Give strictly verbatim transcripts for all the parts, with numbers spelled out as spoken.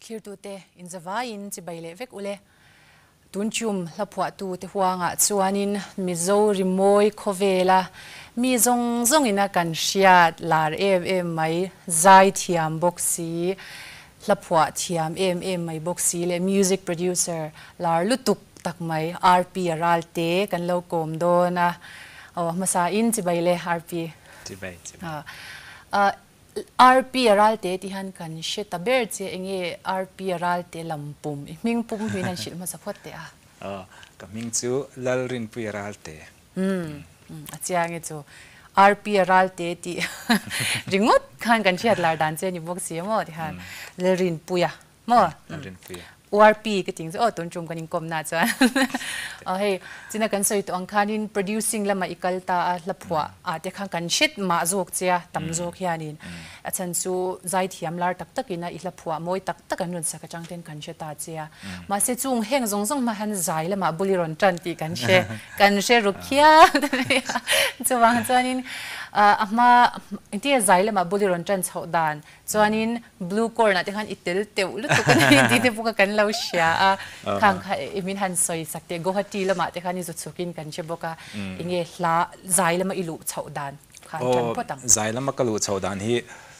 clear tu te in zavain chi baile vek ule tunchum la phwa tu te huanga chuanin mizo rimoi khovela mi zong zong ina kan shiat lar em em mai zai thiam boxi la phwa thiam em em mai boxi le music producer lar lutuk tak mai R P ralte kan lo kom do na aw masa in chi baile R P chi bai chi bai a R P ralte ti han kan sheta ber che enge R P ralte lampum ming pum hinan shil ma sapot te a oh kaming chu lalrin pu ralte hm achiang e chu R P ralte ti ringot khan kan chiat lar dan che ni boxi mo ti han lalrin puya mo lalrin puya O R P cái tiếng oh tuần trung cái com na cho ờ hey chỉ là cần soi tuang khanin producing lama ikalta la phwa a te khang kan shit ma zok chia tam zok hianin a chan chu zai thiam lar tak tak ina ila phwa moi tak tak an run sa ka chang ten kan she ta chia ma se chung heng zong zong ma han zai lama buliron tran ti kan she kan she rukhia chuwang chanin a ma ti zai lama buliron tran chho dan chuanin blue core na te khan itel teu lu tu kan ti te puka kan lo sha a khang kha imin han soi sakte gohati lama te khani zu chukin kan che boka inge hla zai lama ilu chho dan khan tan potang zai lama kalu chho dan hi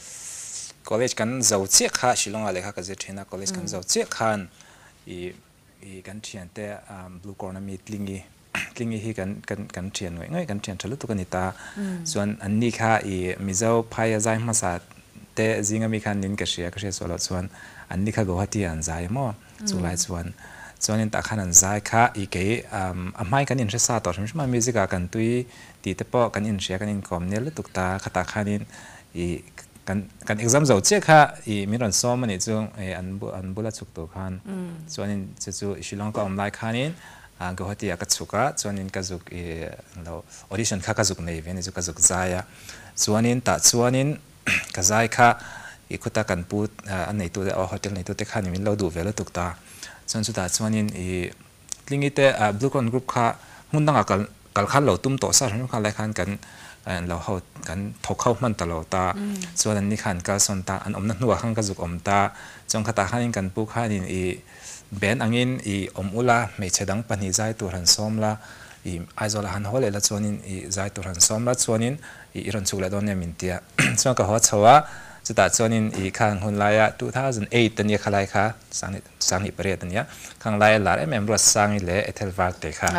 college kan zau che kha shilong ale kha ka je thina college kan zau che khan i i kan thian te blue core na mi tlingi tlingi hi kan kan kan thian ngoi ngoi kan thian thalu tu kan ita chuan anni kha i mizo phaya zai ma sa te zinga mi khan nin ka shia ka shia solo chuan anni kha gohati an zai mo chulai chuan chuan in ta khan an zai kha i ke um amai kan in sa to shma music a kan tui ti te po kan in shia kan in kom nel tukta khata khanin i kan kan exam zo che kha i miron som ani chung an bu an bula chuk to khan chuan in chu chu shilong ka om lai khanin gohati a ka chuka chuan in ka zuk e lo audition kha ka zuk nei ve ni chu ka zuk zaya chuan in ta chuan in ka zai kha i khuta kan put an nei tu a hotel nei tu te khan min lo du vela tukta chuan chu ta chuan in i tlingi te blue con group kha mun danga kal kal khan lo tum to sa ran kha lai khan kan lo ho kan thok khau man ta lo ta chuan an ni khan ka son ta an omna hnuwa khang ka zuk om ta chong khata khanin kan pu khanin i ben angin i om ula me chedang pani zai tu ran somla i aizola han hole la chuanin i zai tu ran somla chuanin i ran chukla don ne min tia chuan ka ho chawa chuta chuanin i khang hun laia two thousand eight tania khalai kha sang sang hi pare tania khang lai lar em em ro sang le ethel wak te kha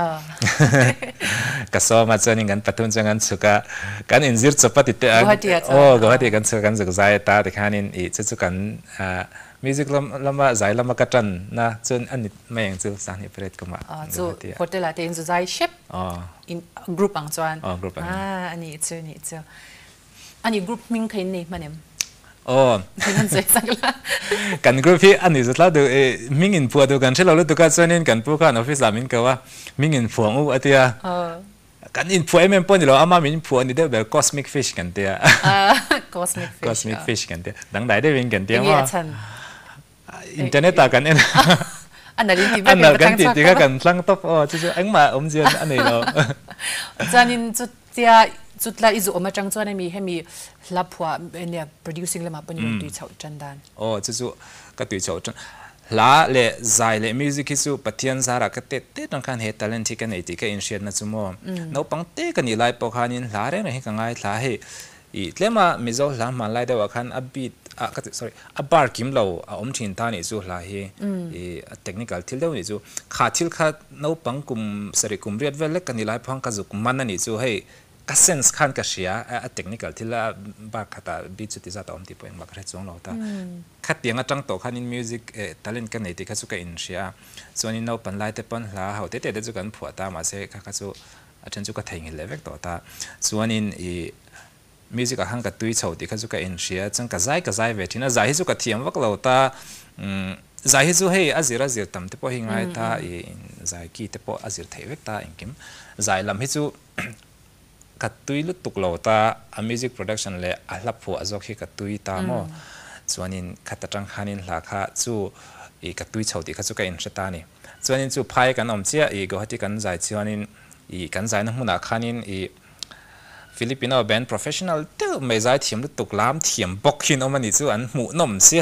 ka so ma chuanin gan patun changan chuka kan injir chapati te oh gohati kan chu kan zuk zai ta te khanin i chu chu kan music lam lama zai lama katan na chun an mayang chu sang hi pare kuma chu hotel ate in zai ship in group ang chuan oh group ang ah ani chu ni chu ani group ming khain ni manem oh kan zai sakla kan group hi ani zutla do ming in pu do kan chelo lu to ka chuanin kan pu kan office amin ka wa ming in phuang u atia oh kan in pu em pon lo ama min pu ani de bel cosmic fish kan te ah cosmic fish cosmic fish kan te dang dai de wing kan te ma internet ta kan en อันนั้นที่อันนั้นกันติดก็กันตั้งท็อปอ๋อจู่ๆอันมาอมเจียนอันนี้เราจานินจุดเดียจุดละอีจุออกมาจังจวนมีให้มีรับผัวเนี่ย producing เลยมาเป็นตุยเฉาจันดานอ๋อจู่ๆก็ตุยเฉาจันลาเล่ใจเล่ music ที่จู่ปัทยันสาระก็เตะเตะต้องการเหตุ talent ที่กันไอ้ที่ก็อินเชียนนะจู่มั้งน้องปังเตะกันนี่ไล่ปอกขานินลาเรื่องอะไรกันไงลาให้อีเรื่องมาไม่รู้ลามาไล่ได้ว่าคันอับบีอ่ะก็ sorry อับบาร์กิมเราอ่ะอมชินท่านี่จู่ลาให้อีเทคนิคที่เรื่องนี่จู่ขาทิลขาน้องปังกุมสริกุมเรียดเวลเล็กกันนี่ไล่พังกันจู่กุมมันนี่จู่ให้ก็เซนส์ขันก็เสียอ่ะเทคนิคที่ละบาร์ขัดบีจุดที่จะต้องที่พอยบาร์เรจงเราแต่ขัดยังอ่ะจังโตขันอินมิวสิกเอ่อทาเลนต์กันนี่ที่เขาจู่ก็อินเสียส่วนนี้เราเป็นไล่แต่เป็นละเขาเตะเตะจู่กันผัวตามาเสกเขาจู่อาจารย์จู่ก็ทิ้งเลเวกต่อตาส่วนนี้อีมิวสิกหังกับตุยเฉาที่เขาจู่ก็อินเสียจังก็ใจก็ใจเวทีน่ะใจที่จู่ก็เทียมวักเราตาใจที่จู่ให้อาศิราศิรตั้มที่พอหิงไงตาอีใจกี่ที่พออาศิรเทวิกตาอิงกิมใจลำที่จู่กัดตุยลุตุกโลตาอะมิวสิกโปรดักชันเลยอัลลับผัวจอกให้กัดตุยตาโมส่วนนี้ขัดจังขันินหลักค่ะจู่อีกัดตุยเฉาที่เขาจู่ก็อินสตานี่ส่วนนี้จู่พายกันอมเจียอีก็หัดที่กันใจส่วนนี้อีกันใจน้ำมันนักขันินอีฟิลิปปินส์แบนด์โปรเฟชชั่นแนลเตอร์ไม่ใจเทียมลุตุกล้ามเทียมบอกขินออกมานี่จู่อันหมู่นมเสีย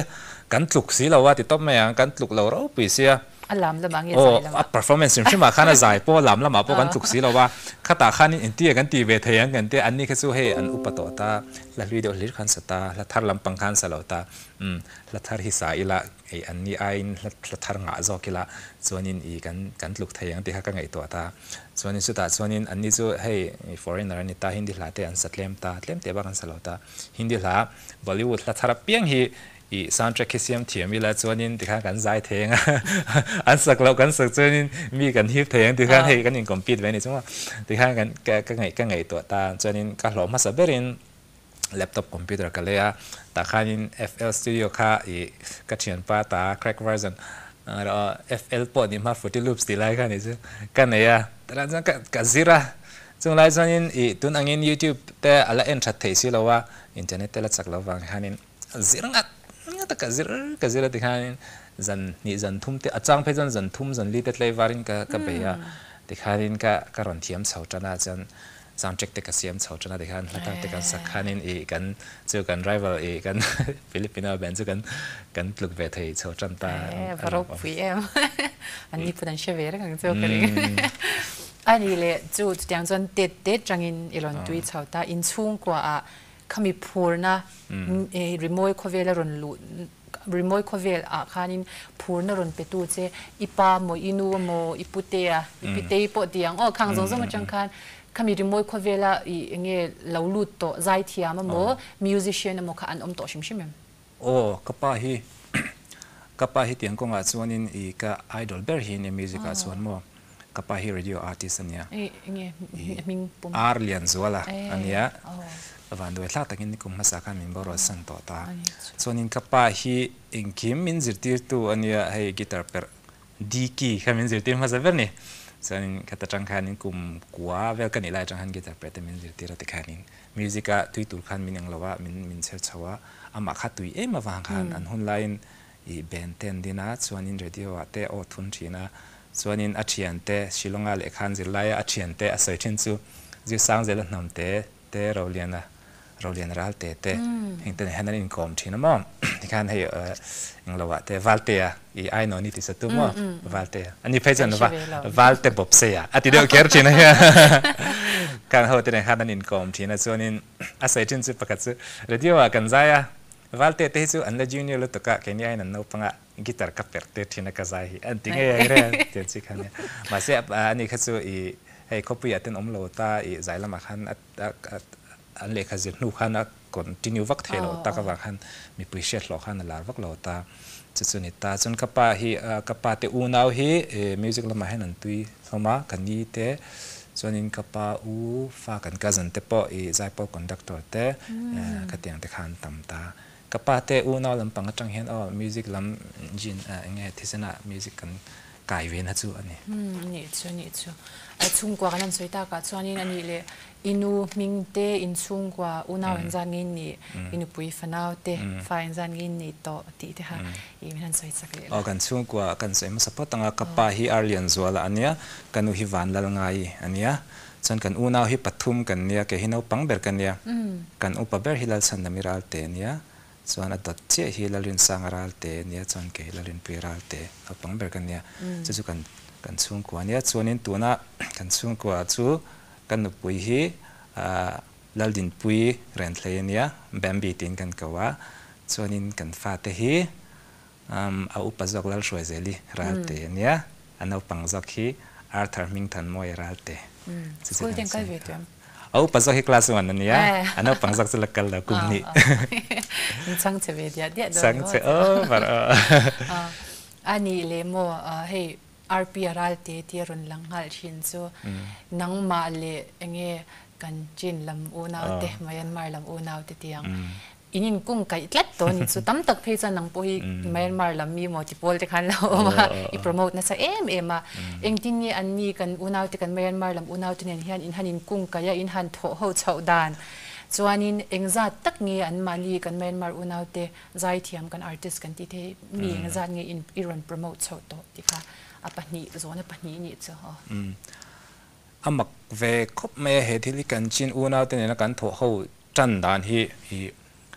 กันลุกสีเราว่าติดต้มไม่ยังกันลุกเราเราปีเสียอลามละบางอย่างโอ้ใส่ละ performance ใช่ไหมข้าน่ะใจพวกลำละมาพวกกันลุกสีเราว่าข้าตาข้านี่อินเดียกันตีเวทยังกันเตอันนี้คือสู้ให้อันอุปโตตาละวิดีโอลิขันสตาละทาร์ลำปังขันสลาวตาอืมละทาร์ฮิสาอิละไออันนี้ไอละละทาร์งาจอกิละส่วนนี้อีกันกันลุกทยังที่ข้าก็ไงตัวตาส่วนนี้สุดท้ายส่วนนี้อันนี้สู้ให้ foreigner นี่ตาฮินดีละเตอันสัตเลมตาเลมเตบักันสลาวตาฮินดีละบอลลีวูดละทาร์เปียงฮีอีซาวด์แทร็กที่เสียมเทียมมีแล้วส่วนนี้ที่ข้ากันใจเทียงอันสักเรากันสักส่วนนี้มีกันฮิปเทียงที่ข้าให้กันยิงคอมพิวต์ไว้นี่จังว่าที่ข้ากันแกก็ไงก็ไงตัวตาส่วนนี้ก็หลอมาสับเบรินแล็ปท็อปคอมพิวเตอร์กันเลยอะแต่ข้ายิน เอฟ แอล Studio ข้าอีก็เชียนป้าตา crack version แล้ว เอฟ แอล ปอดนี่มา Fruity Loops ที่ไรกันนี่จ้ะกันไหนอะแต่ละจังก็ก็ซีระจงไรส่วนนี้อีตุนอังยิน YouTube แต่อะไรเอ็นชัดเทสิเราว่าอินเทอร์เน็ตแต่ละสักเราฟังข้านี่ซีรังอัดนี่แต่ก็ซีระก็ซีระที่ข้านี่จันนี่จันทุ่มเตะจังเพจันจันทุ่มจันลีเตเลวารินก็ก็เบียที่ข้านี่ก็ก็รอนเทียมเสาจันอาจันsoundtrack แต่ก็เสียมเสาจันที่ข้าแล้วก็แต่ก็สักข้านี่อีกันเจอกัน rival อีกันฟิลิปปินส์แบนด์เจอกันกันปลุกเวทีเสาจันตาเออพรบพีเอ็มอันนี้พูดถึงเชฟเวอร์กันเจอกันเองอันนี้เลยจูดอย่างจนเด็ดเด็ดจังอินอีหลอนตุยเสาตาอินชุ่งกว่าอ่ะขมิพูร์นะเออรีโมทคอเวลรอนลุรีโมทคอเวลอ่ะข้านินพูร์นรอนไปตูเจอีปาโมอินูโมอีปุเตียอีปิเตยปอดียงอ๋อข้างจงจงมาจังคันขมิรีโมทคอเวลอีเงี้ยเหลาลุดโตใจเทียมโมมิวสิชีนโมข้าอันอมโตชิมชิมโอ้ก็ป้าฮีก็ป้าฮีเตียงกงอาส่วนนี้อีก็ไอดอลเบอร์ฮีในมิวสิกอาส่วนโมก็ป้าฮีเรดิโออาร์ติสต์เนี่ยอาร์เลียนซัวละอันเนี้ยวันด้วยท่าตะกินนี่กุมภาษาการมินบอร์สันต่อตาส่วนนี้ก็ป้าฮีอิงคิมมินจิตติร์ตัวอันเนี้ยให้กีตาร์เปอร์ดีกีขมินจิตติร์มาซะเวอร์นี่ส่วนนี้ก็ตะจังคันนี่กุมกัวเวลกันนี่ไล่จังคันกีตาร์เปอร์แต่มินจิตติร์ติคันนี่มิวสิกาตุยตุลคันมินยังละว่ามินมินเชิดชัวอามาขัดตุยเอ็มมาฟังคันอันหุ่นไลน์อีเบนเทนดีนะส่วนนี้เรดิโออาเตออทุนชีนะส่วนนี้อาเชียนเตชิลงอาเลขันจิไลอาเชียนเตอาศัยชินซูจิสังเจริญนำเตเตเราเรียนนะเราเรียนรัลเตเตเห็นแต่เห็นนั่นอินคอมทีนะมั่งที่การให้เอออย่างเราว่าเตวัลเตียอีไอโนนี่ที่สุดตัวมั่งวัลเตียอันนี้เพื่อนว่าวัลเตบบเซียอันที่เดียวเกิดทีนะการเขาแต่ในขณะนั้นอินคอมทีนะส่วนนี้อาศัยชินซูประกาศซูเรื่องว่ากันใจอะวัลเตเตซูอันละจูเนียร์ลุตกะแค่นี้ไอ้นั่นเราปังอะกีตาร์กับเปิดเตทีนะก็ใจอันที่ไงอะไรเดี๋ยวสิคันเนี่ยมาเสียอันนี้คือซูอีให้เขาเปลี่ยนเป็นอมโลตาอีใจละมาคันอันเล็กขจิตนูขันก่อนที่นิววักเทโลตากวักขันมีปริเชตหลอกขันลาวักโลตาจุดสุนิตาจนกับป้าฮีกับป้าเตอูนาวฮีมิวสิกละมาให้นันตุยเข้ามากันนี้เตจนอินกับป้าอูฟ้ากันกันจันเตปออีใจปอคอนดักเตอร์เตกระเตียงเตขันตั้มตากับป้าเตอูนาวลำปังจังเห็นอ๋อมิวสิกลำจินเงี้ยที่สนะมิวสิกกันกายเวนฮัจูอันนี้อืมนี่ชัวนี่ชัวไอ้ชุ่งกว่ากันสวยตากะชัวนี่นั่นนี่เลยอินูมิงเตอินชุ่งกว่าอุณาวอินจางินนี่อินูปุยฟนาวเตฟ้าอินจางินนี่โตตีเตฮะอีมันนั่นสวยสักเลยอ๋อกันชุ่งกว่ากันสวยมาสปอร์ตตั้งกับป้าฮีอาร์เลียนซัวละอันเนี้ยกันอุฮิวันละลงไงอันเนี้ยจนกันอุณาวฮิปัทุมกันเนี้ยแกฮินเอาปังเบอร์กันเนี้ยกันอุปเบอร์ฮิลาสันนามิราลเตเนี้ยส่วนอัตเจฮิลาลินสังราลเตเนี้ยจนแกฮิลาลินปุยราลเตเอาปังเบอร์กันเนี้ยจะจุกันกันชุ่งกว่าเนี้ยส่วนนี้ตัวน่ะกันชุ่งกว่าจูกันอุปุยฮีลาดินปุยเรนเลยเนี้ยแบมบีตินกันกว่าส่วนนี้กันฟาเตฮีเอาอุปสรรคลาช่วยเจลีรัลเตเนี้ยอันเอาปังจักฮีอาร์เธอร์มิงตันมวยรัลเตสกุลยังกันเวทีเอาอุปสรรคคลาสวันนั้นเนี้ยอันเอาปังจักสลักกันแล้วกลุ่มนี้สังเจเวทีเดียดสังเจโอ้บาร์อันนี้เลโมเฮ้อาร์พีรัลเตที่รุนลังหัลชินซูนังมาเลเงี้ยกันจินลำอูนาวเตะมายันมาลำอูนาวเตเตียงอินินกุ้งไก่ลัดตัวนี่สุดตั้มตักเพจนังปุยมายันมาลำมีมัลติพอลเตคันแล้วมาอีโปรโมทนะซะเอ็มเอ็มมาเองที่นี่อันนี้กันอูนาวเตกันมายันมาลำอูนาวเตเนี่ยเฮียนอินฮันอินกุ้งไก่อินฮันโถโฮเฉาดานส่วนนี้เองจัดตักเงี้ยอันมาลีกันมายันมาอูนาวเตใจเทียมกันอาร์ติสกันที่เทมีเองจัดเงี้ยอินอิรันโปรโมทเฉาโตที่ค่ะอ่ะปะนี่โซนปะนี่นี่เจ้าฮะอามักเวคบเมเหตุที่กันจินอูนาวเตเนี่ยกันถั่วเขาจันดานฮีฮี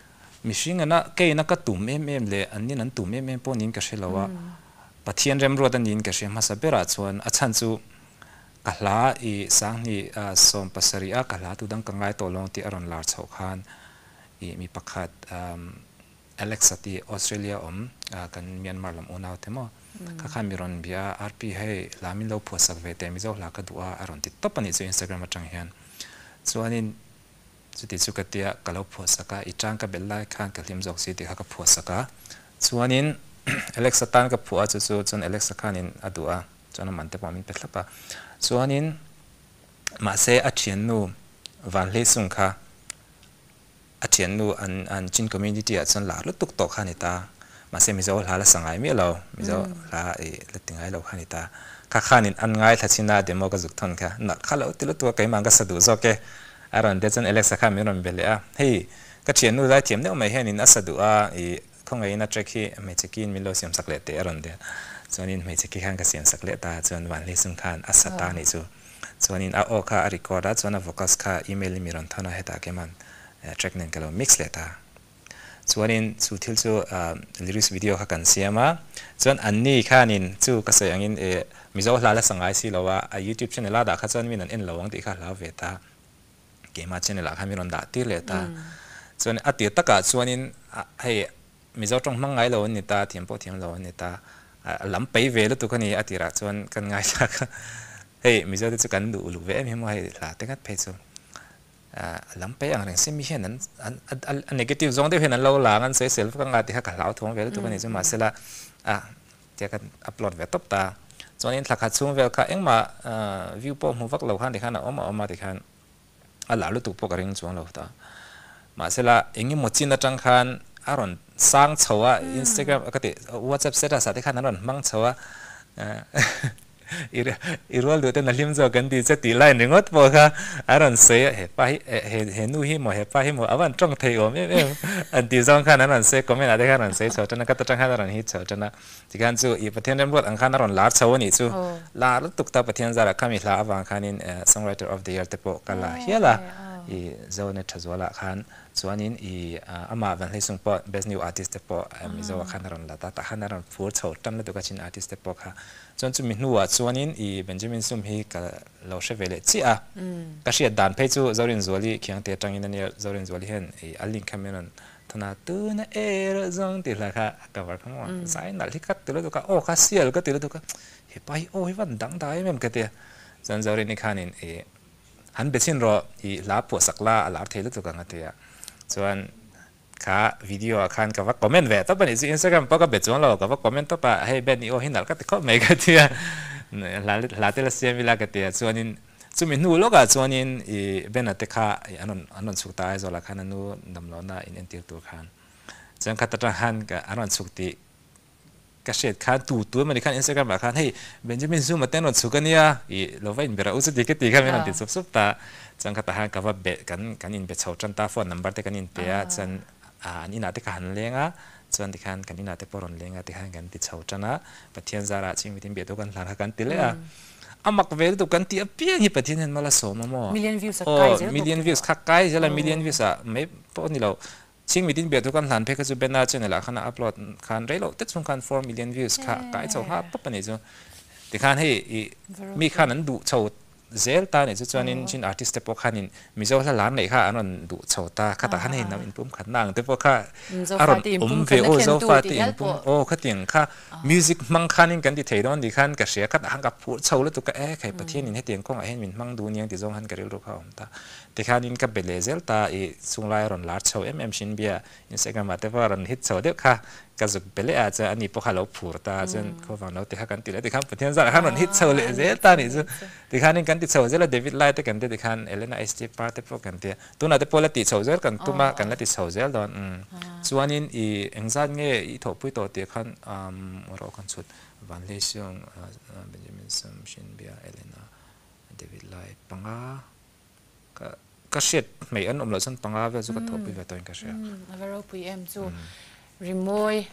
มิชิงนะเกยนักตุ่มเอ็มเอ็มเลยอันนี้นั้นตุ่มเอ็มเอ็มปนินก็เชลว่าปะเทียนเริ่มรัวดันยินก็เชมาสเปราชวนอาจารย์จูกะลาอีสังนี่สมปัสริอากะลาตุดังกังไงตัวลงที่อรอนลาร์ชาวคานอีมีประกาศอเล็กซ์ที่ออสเตรเลียอมกันเมียนมาลำอุณาวเทมข้าข้ามีรอนเบียอาร์พีให้ลามินเราผัวสักเวทีมิจฉาหลักตัวอรอนติดต่อปนิจูอินสตาแกรมมาจังเฮียนส่วนนี้สุดที่สุดก็เดียกเราผัวสักอีจังก็เป็นไล่ข้างกับลิมจอกสิที่เขาก็ผัวสักส่วนนี้อเล็กซ์ตันกับผัวจู่ๆจนอเล็กซ์ข้านินอดัวจนมันเตปามินเป็นลับปะส่วนนี้มาเสียอาเชียนนูวันเลสุงค่ะอาเชียนนูอันอันจินคอมมูนิตี้จนหลาลุตุกตกขันิตามาเสียมิจฉาหลาละสังไงไม่เรามิจฉาหลาเอละติงไงเราขันิตาข้าข้านินอันไงทัชินาเดโมก็จุกทนค่ะนักข้าเราติลุตัวไกมันก็สะดุดโอเคอารอนเดจนอเล็กซ์ข้ามีรอนเบลล์เฮ้ยก็เชียนนูได้เทียมเนี่ยไม่เห็นนินอัสะดุอ่ะอีคงไงนัดเช็คที่ไม่เช็คกินมิโลเซียมสักเล็ดเตอรอนเดส่วนนี้ไม่เช็คข้างก็เสียมสักเล็ดตาส่วนวันเลสุงขันอัสตานี่จูส่วนนี้อาโอค่ะรีคอร์ดส่วนอโวกัสค่ะอีเมลมีรอนท่านาเหตุการณ์มันเช็คนั่นก็เรามิกซ์เลตาส่วนนี้สุดที่จูลิริสวิดีโอค่ะกันเสียมาส่วนอันนี้ค่ะนินจูก็เสียงอินเอมิจฉาหลาละสังไงสิเราว่ายูทูบช่องละด่าค่ะส่วนมีนั่นเอ็นเราหวังที่ค่ะเราเวตาเกมมาเช่นนี้ละค่ะมีรอนด่าตีเลตาส่วนอดีตตะกัดส่วนนี้ให้มิจฉาตรงมังไงเราเนี่ยตาเทียมโปเทียมเราเนี่ยตาลำไปเวลตัวคนนี้อดีตละส่วนกันไงสักเฮ้ยมิจฉาที่จะกันดูลูกเวมให้มาให้หลาเต็งกัดเพจส่วนลำไปอย่างไรเสียมีเห็นนั้นอันอันอัน negative ตรงที่เห็นนั้นเราหลังอันเสียเซลฟ์ก็งานที่เขาเขาทวงเวลตัวคนนี้จะมาเสร็จละอ่ะเจ้ากันอัปโหลดเวทตบตาส่วนนี้หลักฐานช่วงเวลค่ะเอ็งมาวิวโป้หูฟักเราขันที่ขันอ่ะออกมาออกมาที่ขันอันหลังรู้ตัวพวกกระดิ่งช่วงเราตามาเสร็จละเอ็งยิ่งหมดจินตจังขันอารอนสร้างชัวอินสตาแกรมก็ติวอทแอปเสร็จละสัตย์ขันอารอนมั่งชัวอีอีรัวดูแต่นั่นลิมจอกันดีจะตีไล่หนึ่งวัดบอกค่ะอารอนเสียเห็นไปเห็นเห็นนู่นหิมเห็นไปหิมอาวันจ้องเทอไม่ไม่อันที่สองขันอารอนเสียก็ไม่น่าได้ขันอารอนเสียชาวจันทร์ก็ต้องขันอารอนฮิตชาวจันทร์ที่การจู่อีประเทศนั้นรวดอังขันอารอนลาร์ชาวนี่จู่ลาร์ตุกตาประเทศจาระขามิลาอวังขันิน songwriter of the year เตปโกันละเฮียละอีเจ้าเนี่ยชัวร์ละขันส่วนนี้อีอามาวันที่ส่งปอ best new artist เตปมิโซขันอารอนละตาตาขันอารอนฟูดชาวจันทร์แล้วตัวกันชิน artist เตปค่ะจนจุดมินัวส่วนนี้อีเบนจามินซุมฮีก็เราเชฟเวลจีอ่ะก็เสียดานเพจูจอรินจวลีเขียงเตจังอินนี่จอรินจวลีเห็นอีอัลลิงคาเมรอนธนาตูนเอร์จงติละค่ะก็ว่าคำว่าสายนั่นที่กัดติละตัวก็โอ้ข้าเสียแล้วก็ติละตัวก็เฮ้ยไปโอ้ยวันดังได้แม่มก็เตะจนจอรินนี่ขานินเอหันไปชินรออีลาปัวสักลาลาเทละตัวกันก็เตะส่วนค่ะวิดีโอคันกับว่าคอมเมนต์เวทต่อไปในอินสตาแกรมพอก็เบ็ดจวนเรากับว่าคอมเมนต์ต่อไปให้เบนนี่โอ้หินหนักก็ติดข้อไม่ก็เทียหลายหลายเตลเซียนเวลาก็เทียส่วนนี้ส่วนมินูโลกะส่วนนี้อีเบนอัตค่ะอันนั้นอันนั้นสุดท้ายโซล่าคันนู้นดำล้อน่ะอินเอ็นตีตัวคันจังคัตตาหันกับอันนั้นสุดที่กระเช็ดคันตัวตัวมันในคันอินสตาแกรมแบบคันให้เบนจามินซูมาเต้นรถสุกันเนี่ยอีเราไว้อินเบราอุสติกติคันไม่นั่นติดสุบสุบตาจังคัตตาหันกับว่าเบกันกันอินเบชาวจันตาฟอนนัมเบอร์เตกันอินเปียจันอ่านี่น่าจะการเลี้ยงอ่ะส่วนที่การกันนี่น่าจะปรนเลี้ยงอ่ะที่การกันติดเช่าจันนะประเทศจาระชิงวิธีเบียดกันหลังกันติเลยอ่ะอามักเวลตุกันที่เปียนี่ประเทศนั้นมาละสมมั่ว million views โอ้ million views คักไกจะละ million views อ่ะไม่พอนี่เราชิงวิธีเบียดกันหลังเพก็จะเป็นน่าจะเนี่ยละขณะอัปโหลดการเรโลติดส่งการ four million views คักไกเช่าห้าปุ๊บปนี่จ้ะที่การให้มีขนาดดูเช่าเซลตาเนี่ยจะจวนนินชินอาร์ติสต์เตปอคันินมิโซละล้านเลยค่ะอันนั้นดูชาวตาข้าตาขันเห็นน้ำอินปุ่มขันนางเตปอค่ะอารมณ์อุ้มเวโอโซฟาติอินปุ่มโอ้ข้าเตียงค่ะมิวสิกมังคันินกันที่เทดอนดีขันกระเสียข้าตาหันกับผู้ชาวแล้วตัวก็เอ๊ะใครประเทศนี้ให้เตียงกงเห็นมินมังดูเนี่ยที่จงหันกระเรื่องเขาตาแต่ขันินกับเบลเซลตาอีสุงไลรอนลาร์ชาวเอ็มเอ็มชินเบียอินสตาแกรมมาเตปอรอนฮิตชาวเด็กค่ะก็จะเปลี่ยนอาจจะอันนี้พวกเขาผูดตาจนเขาฟังเราติดกันติดแล้วติดขันประเทศจากขันมันฮิตเชาเลยเจ้าตานี่จ้ะติดขันนี่กันติดเชาเจ้าแล้วเดวิดไลท์ติดกันติดขันเอเลน่าเอสตีปาร์ติพวกกันติดตัวนั้นติดพอแล้วติดเชาเจ้ากันตัวมากันแล้วติดเชาเจ้าดอนส่วนนี้อีเอ็งซันเงี้ยอีทบปุยตัวติดขันอ่าเรากันสุดวันเลเซียงเบนจามินซัมชินเบียเอเลน่าเดวิดไลท์ปังอาก็ก็เช็ดไม่อันอมหล่อสันปังอาเวลสุก็ทบปุยตัวเองก็เชียร์เราปุยเอ็มจูริมอย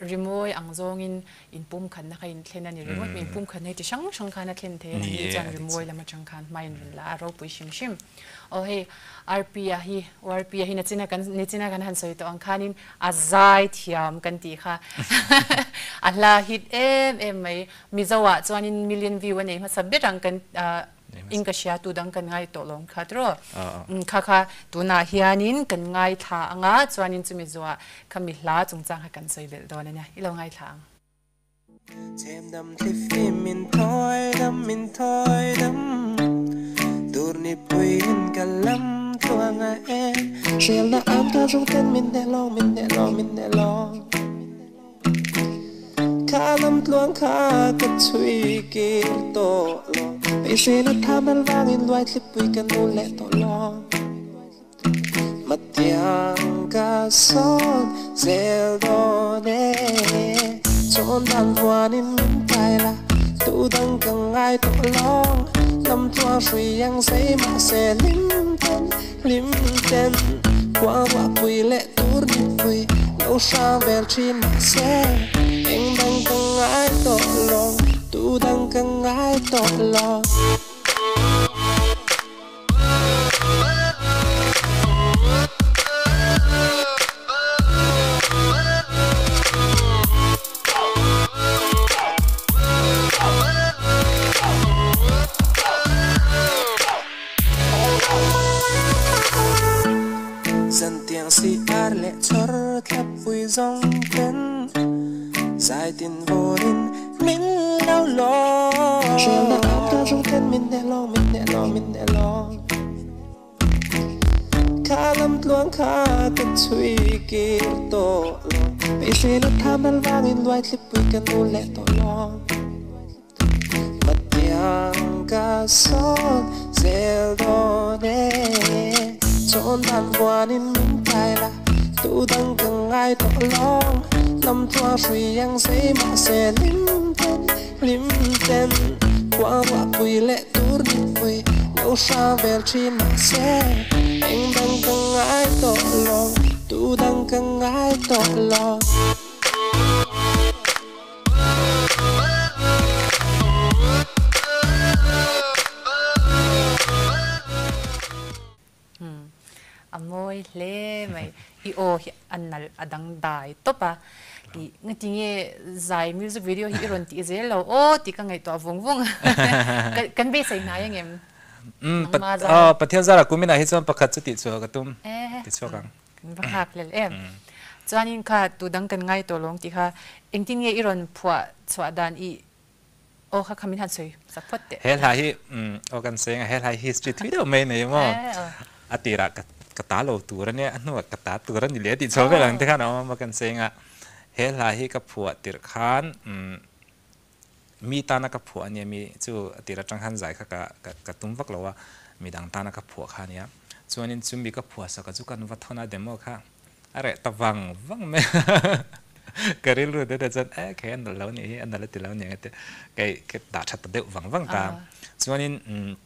remote ang zong in in pum khan na kain thlen ani remote in pum khan nei ti sang sang khan na thlen the ni chan remote lama chang khan mai la ro pui shim shim o he R P a hi R P a hi na china kan ni china kan han soi to ang khanin azai thiam kan ti kha alla hit em em mai mi zawa chuan in million view ani ma sabet ang kan inga sia tu dang kan ngai to long khatro kha kha tu na hianin kan ngai tha anga chuan in chumi zuwa khami hla chungchang ha kan soi bel don ania ilo ngai thang chem dam thi min thoi dam min thoi dam dur ni puin kalam tuanga e shel na am ka jung ten min de long min de long min de long kalam tluang kha ka chui ki to lo ai se na thamal wang in loi clip pui kan nu le to lo matiang ka son zel do ne chon dan wan in min tai la tu dang ka ngai to long lam tua shui yang sei ma se lim ten lim ten qua qua pui le tur ni pui lâu sang vel chin ma se anh đang cần ai to long tu đang cần ai to long dần tiếng si ar lệ chor khép vui dòng tên dài tin vô in min đau lo chuyện là áo ta trong tên min để lo min để lo min để lo khá lắm luang khá cái chui kia to lo bây giờ nó tham ăn vang in loài clip vui cần u lệ to lo mặt tiếng ca son zel do ne chọn đàn quan in min tai la tu dang cần ai to long lam tua shui yang sei ma se lim ten lim ten qua qua pui le tur ni pui lâu sa vel chin ma se anh đang cần ai to long tu đang cần ai to long amoi le mai i o annal adang dai topa i ngatinge zai music video hi ron ti zel lo o ti ka ngai to vong vong kan be sai na yang em um ah pathel zara kumina hi chon pakhat chuti chu ka tum ti chokang ba khak le em chuanin kha tu dang kan ngai to long ti kha engtinge i ron phwa chwa dan i o kha khamin han soi sakpot te hel ha hi um o kan seng hel ha history video me nei mo atira ka kata lo tur ne anu kata tur ni le ti chobe lang te khan o ma kan senga he la hi ka phua tir khan mi ta na ka phua ne mi chu atira chang han zai kha ka ka tum vak lowa mi dang ta na ka phua khan ya chuanin chumi ka phua sa ka chu kan wa thona demo kha are ta wang wang me karil ru de chan e khen lo ni hi an la ti lo ni te kai ke ta that de wang wang ta chuanin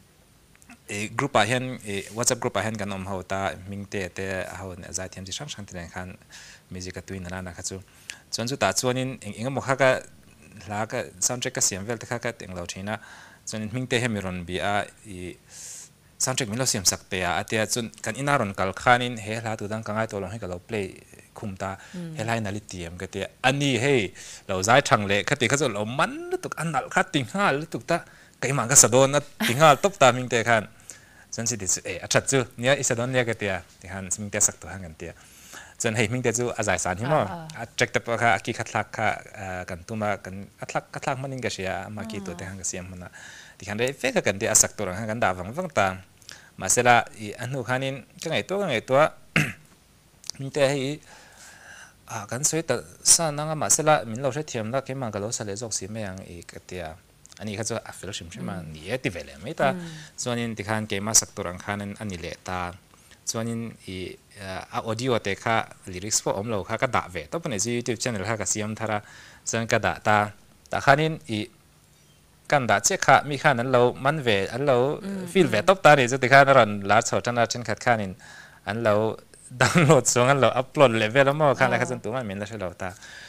group a hen WhatsApp group a hen kan om ho ta mingte te ho ne za thiam ji sang sang ten khan music ka tuin na na kha chu chon chu ta chuanin eng mo kha ka la ka soundtrack ka siam vel te kha ka teng lo thina chuanin mingte hemiron bi a i soundtrack milo siam sak te a atia chun kan inaron kal khanin he la tu dang kangai to lo he ka lo play khum ta he lai na li tiam ka te ani he lo zai thang le khati kha chu lo man tuk anal kha ting ha tuk ta kai ma ka sadon na tingal top ta mingte khan chân si dit e achat chu nia isadon nia ka tia ti han ming te sak to hangan tia chân hei ming te chu azai san hi mo a check ta pa kha ki khatlak kha kan tuma kan atlak katlak maning ka sia ma ki to te hang siam mana ti han re fe ka kan ti asak to rang kan da wang wang ta ma sela i anu khanin ka ngai to ka ngai to ming te hei a kan soi ta sa nanga ma sela min lo se thiam la ke ma ka lo sa le jok si me yang e ka tia ani kha chu a fil shim shima ni e ti vele mai ta chuanin ti khan ke ma sak turang khanin ani le ta chuanin i a audio te kha lyrics po om lo kha ka da ve to pane ji YouTube channel kha ka siam thara chan ka da ta ta khanin i kan da che kha mi khan an lo man ve an lo feel ve top ta ni chu ti khan ron la chho chana chen khat khanin an lo download song an lo upload level mo khan la kha chan tu man min la shelo ta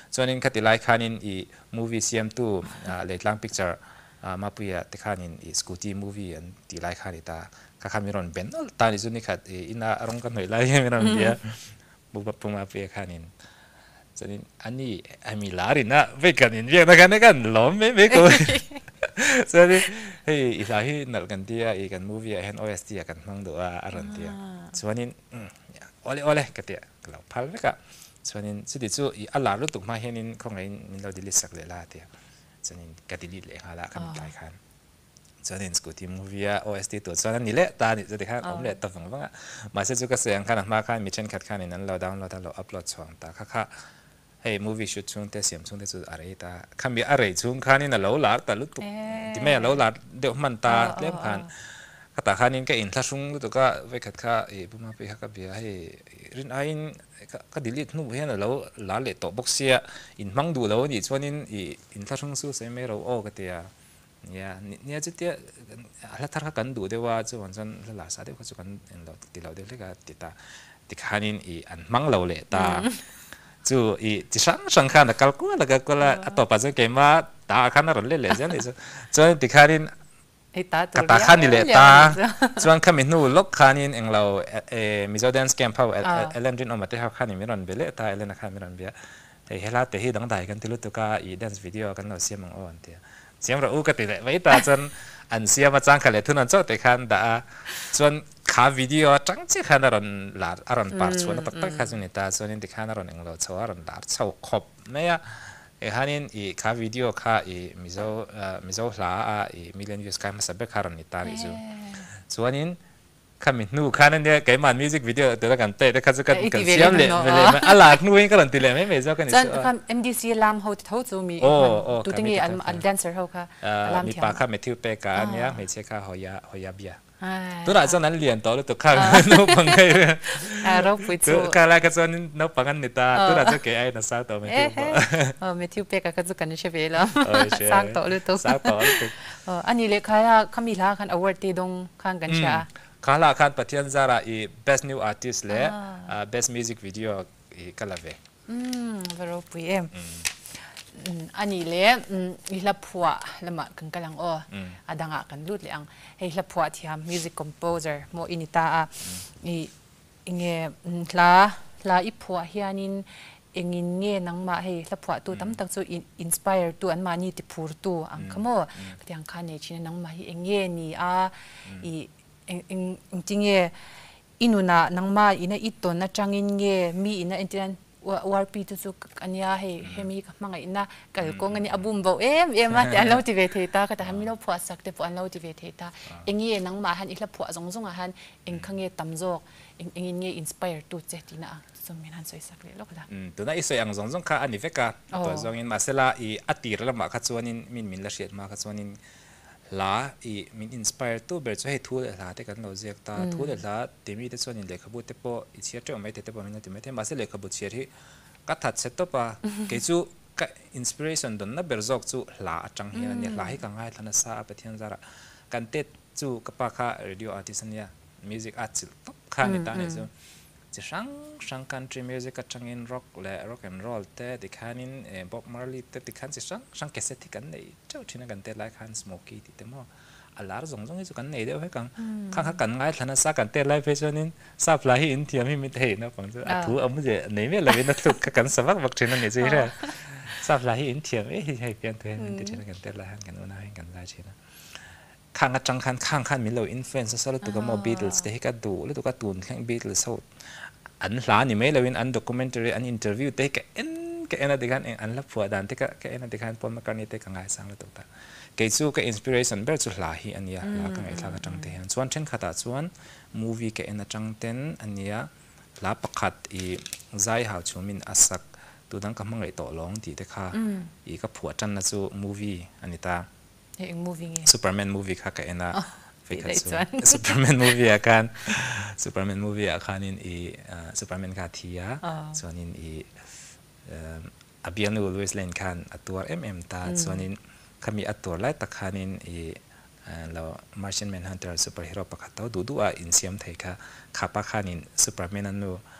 ส่วนนี้คัติไลคันินอีมูวี่เซียมตู้เลดลังพิกเจอร์มาปุยติคันินอีสกูตี้มูวี่อันติไลคันิตาข้ามีรอนเบนตานี่จุนี่ขัดอินาอารมณ์กันหน่อยไล่มีรอนเบียบุบปุมาปุยคันินส่วนนี้อันนี้อามีลารินะเวกันินเวียนักันนักันล้อมไม่ไม่กูส่วนนี้เฮ้ยอีสาฮีนักกันที่อีกันมูวี่เห็นโอเอสทีกันมองดูว่าอารมณ์ที่ส่วนนี้โอเลโอเลกันที่เราพัลเลยก็ส่วนนี้สุดที่สุดอีอัลลารุตุกมาเห็นนินคงไงนินเราดิลิสักเลยละที่ส่วนนี้ก็ดิลิเลยฮะละคำหลายคันส่วนนี้สกูตี้มูวี่โอเอสทีตัวส่วนนั้นนี่แหละตานี่จะได้ค่ะผมเลยตัวฝังว่ามาเสร็จก็เสียงคันมาคันมีเช่นขัดคันนั้นเราดาวน์โหลดเราอัพโหลดช่องตาค่ะค่ะเฮ้ยมูวี่ชุดช่วงเตะเสียมช่วงเตะจุดอะไรตาคำมีอะไรช่วงคันนี่น่ะเราหลาดแต่ลุตุกที่แม่เราหลาดเดี๋ยวมันตาเลี้ยงคันแต่คันนี้ก็อินทัชงลุตุก็ไว้ขัดค่ะเอ้บุมาไปค่ะก็เบียให้รินไอ้ก็ดิลิทนู่นเห็นเราหลาเละตบกเสียอินมังดูเราดิช่วงนี้อินทัชงสู้เสียไม่เราโอ้ก็เตียเนี่ยเนี่ยจุดเดียแล้วถ้ากันดูเดี๋ยวว่าจะวันจันทร์หลาสาเดี๋ยวเขาจะกันเราติเราเดี๋ยวเรียกติดตาติคันนี้อันมังเราเละตาจู่อีที่ช่างช่างขันแต่กัลกูแล้วก็ก็ละต่อไปจะเกมว่าตาขันนั่นเละเละจังเลยส่วนติคันนี้กตาขันนี่เละตาส่วนขมิ้นนู่ล็อกขันนี้เองเราเอมิโซเดนส์แกมพาวเอเลนดินออกมาที่เขาขันนี่ไม่รอนเบลเละตาเอเลนขันไม่รอนเบียแต่เฮล่าแต่ที่ดังใดกันที่รู้ตัวก็อีแดนซ์วิดีโอกันเราเสียมังอ่อนเดียเสียงเราอู้ก็ติดเลยไว้ตาจนอันเสียมาจังขันเลยทุนนั้นเจ้าแต่ขันด่าส่วนขาวิดีโอจังจีขันอารอนหลาอารอนปาร์ชวนตักตักขันส่วนนี้ตาส่วนนี้ที่ขันอารอนเองเราเช่าอารอนหลาเช่าขบไม่อะเอฮันนี่อีขาวิดีโอขาอีมิโซเอ่อมิโซหลาอ่ะอีมิเลนวิวส์กันมาสับเบคารอนนี่ตาลิจูส่วนนี้ขามินูขันนั่นเนี่ยเกี่ยมันมิวสิกวิดีโอเดี๋ยวกันเตะเดี๋ยวเขาจะกันกันเสียมเลยไม่เลยไม่อะไรนู่นก็ลันติเลยไม่ไม่เจ้ากันนี่จันค่ะ เอ็ม ดี ซี ลามเขาเขาจะมีตัวติ้งอันอันแดนเซอร์เขาค่ะมีปากข้าเมทิวเปกาเนี่ยไม่ใช่ข้าหอยาหอยาเบียตัวนั้นจากนั้นเรียนต่อแล้วตัวข้างนู้ปังไงเราไปจูข้าแรกก็จะนู้ปังกันนิตาตัวนั้นจะเกี่ยไอ้นักสาวต่อเมทิวเออเมทิวเปกาก็จะกันใช่ไหมล่ะสร้างต่อหรือตัวสร้างต่ออันนี้เลยค่ะเขามีล่าคันอวอร์ดตีดงข้างกันใช่ข้าล่าคันปฏิญาณจาระอี best new artist เลย best music video อีกัลเวอืมเราไปเอ็มอันนี้เลยฮิลาพัวละมากันกำลังอ๋ออดังอ่ะกันรูดเลยอังฮิลาพัวที่ทำ music composer โมอินิตาอ่ะอีเงี้ยลาลาอีพัวเฮียนินเองเงี้ยนังมาให้ฮิลาพัวตัวตั้มตั้งตัวอินสไปร์ตัวอันมานี่ติพูดตัวอังขโมยก็ที่อังคันเนี่ยชินนังมาให้เองเงี้ยนี่อ่ะอีเองเองจริงเงี้ยอินุน่ะนังมาอินะอีตัวน่ะจังอินเงี้ยมีอินะอินเทอร์เน็ตวาร์ปีตุสุกอันนี้เฮ้เฮมีกับมังไงนะก็คงอันนี้อบุมบ่เอ็มเอ็มมาแต่อันเราที่เวทีตาก็แต่ทำให้เราผัวสักแต่พออันเราที่เวทีตาเอ็งยี่นังมาหันอีกแล้วผัวสงสงหันเอ็งข้างเงี้ยตั้มโจกเอ็งเอ็งยี่อินสไปร์ตัวเจตินะสมมีนันสวยสักเลยลูกละตัวนั้นอีสวยอังสงสงค่ะอันนี้เฟกะตัวสงอินมาเสละอีอัติระมาคัดส่วนนี้มินมินละเชียดมาคัดส่วนนี้ลาอีมินอินสไปร์ตัวเบิร์ดจะให้ทูเลลาแต่กันเราเรียกตาทูเลลาเต็มที่ส่วนนี้เลยขบุตเตปออีเชียร์จะไม่เตปอไม่ได้เต็มที่มาเสละขบุตเชียร์ที่ก็ถัดเสร็จต่อไปเกี่ยวกับอินสปิเรชันตอนนั้นเบอร์จอกจู่หลาจังเฮียเนี่ยหลายกังไงท่านสาปฏิญาณจาระการเตะจู่กับปากข้าเรดิโออาร์ติสเนี่ยมิวสิกอาร์ติสท็อปข้านี่ตาเนี่ยจู่จะช่างช่างคันทรีมิวสิกกับช่างอินร็อกและร็อกแอนด์โรลเตะติขันอินบ๊อบมาร์ลีเตะติขันจะช่างช่างแคสเซ็ตติขันเนี่ยเจ้าที่นั่นกันเตะหลายขันสโมกี้ติเตะมั่วอัลลาร์จงจงที่สุกันเนี่ยเดี๋ยวให้กังข้างข้ากันง่ายท่านสักกันเตะไลฟ์เพจนี้ทราบหลายอินเทียมให้ไม่ได้นะฟังจะอ่ะถูกเอาไม่จะเนี่ยไม่เลยนะถูกกันสมัครบักเชนนั่นเนี่ยใช่ไหมทราบหลายอินเทียมเอ้ยให้เปลี่ยนตัวมันจะเช่นกันเตะไลฟ์กันวันนั้นกันได้ใช่ไหมข้างจังขันข้างขันมีเราอินฟลูเอนซ์สารตัวก็มอบีทลส์แต่ให้กันดูแล้วตัวก็ตูนแข่งบีทลส์เขาอันหลานนี่ไม่เราอินอันด็อกิเมนต์รีอันอินเทอร์วิวแต่ให้กันแค่เอ็นอะไรกันเองอันละผัวดันแต่ก็แค่เอ็นอะไรกันพอมาการนี้แต่ก็ง่ายสังแล้วตัวตาเกี่ยวกับอินสปิเรชันเบอร์จุดหลายอันนี้หลักไอ้หลักจังเทียนส่วนเช่นขนาดส่วนมูวี่กับเอ็นจังเทนอันนี้หลักประคัดอีใจหาชูมินอาศักตัวนั้นก็มังไอต่อรองที่เด็กค่ะอีก็ผัวจันนะจูมูวี่อันนี้ตาเอ็งมูวี่ไงซูเปอร์แมนมูวี่ค่ะกับเอ็นอะฟิกส่วนซูเปอร์แมนมูวี่อาการซูเปอร์แมนมูวี่อาการนินอีซูเปอร์แมนคาเทียส่วนนินอีอาบิอานูลุยส์เลนคันตัวเอ็มเอ็มตาส่วนนินขมีอัตัวไล่ตะขานินอีเรามาร์ชินแมนฮันเตอร์ซูเปอร์ฮีโร่ปะคัตเอาดูดูอ่ะอินเซียมไทยค่ะข้าปะขานินซูเปอร์แมนนั่นนู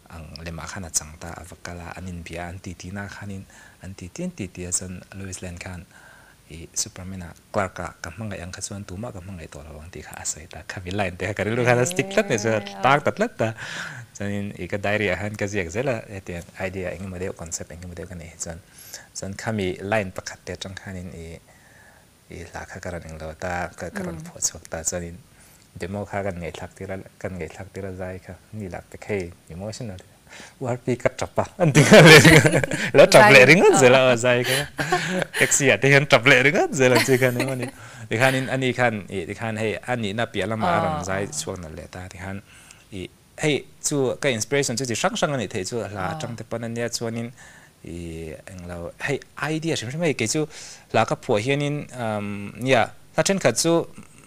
ang lema khana changta avakala anin bia anti tina khanin anti tin ti ti asan Lois Lane khan i Superman a Clark a kamanga yang khachuan tuma kamanga to lawang ti kha asai ta khavi line te ka rilu khana stick lat ne cha tak tat lat ta chanin i ka diary a han ka ziak zela etian idea eng model concept eng model kan e chan chan khami line pakhat te chang khanin i i la kha karan eng lo ta ka karan pho chok ta chanin demo kha kan ngai thak tira kan ngai thak tira zai kha ni lak te khei emotional war pi kat chapa anti ka le la taple ring zela zai ka taxi ate han taple ring zela che kan ni mani di khanin ani khan e di khan hey ani na pi alama aram zai chuak na le ta di khan i hey chu ka inspiration chu chi sang sang ani thei chu la tang te pan ania chuanin i englo hey idea shim shim ke chu la ka pho hianin um ya ta chen kha chu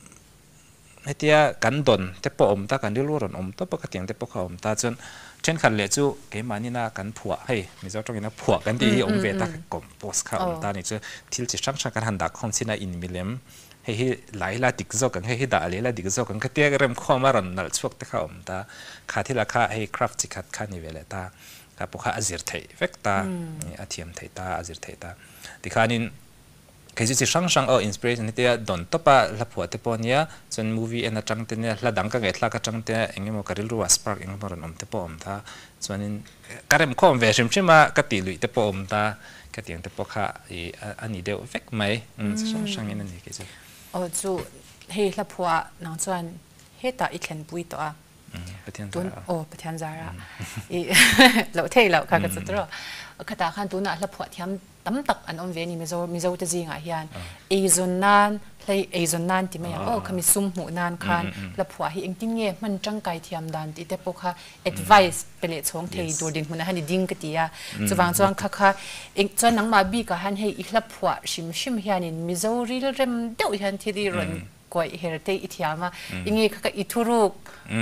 hetia kan don te po om ta kan rilu ron om to pa ka tiang te po kha om ta chun chen khan le chu ke mani na kan phua hei mi zo tong ina phua kan ti om ve ta compose kha om ta ni chu thil chi sang sang kan han da khom china in milem hei hi lai la tik zo kan hei hi da le la dik zo kan ka te rem khoma ran nal chuak te kha om ta kha thila kha hei craft chi khat kha ni vele ta ka po kha azir thei vekta ni athiam thei ta azir thei ta ti khanin cái gì sang sang ở inspiration thì don top à là phù hợp với nia chân movie en atang tên là đăng cái cái là cái trăng tên anh em có cái lưu spark anh em có làm thế bom ta cho nên cái em không về xem xem mà cái tỷ lệ thế bom ta cái tiếng thế bom khác thì anh ấy đều effect mấy sang sang như này cái gì ờ chú hay là phù hợp năng chân hết ta ít lần bui to à tuần ồ bát thiên zara ý lâu thế lâu cái cái gì đó cái ta khăn tuần là phù hợp thêm tấm tắc anh ông về ni mizo mizo te gì ngài hiền Asian nan play Asian nan thì mấy oh kami sum mu nan khan là phua hi anh tin nghe mình trăng cài thiam đàn thì te pokha advice pele chong thei dur ding huna hani ding ka tia chuwang chuang kha kha eng chuan nang ma bi ka han hei i hla phua shim shim hian in mizo ril rem deuh hian thiri ron koi herte ithiama inge kha ka ithuruk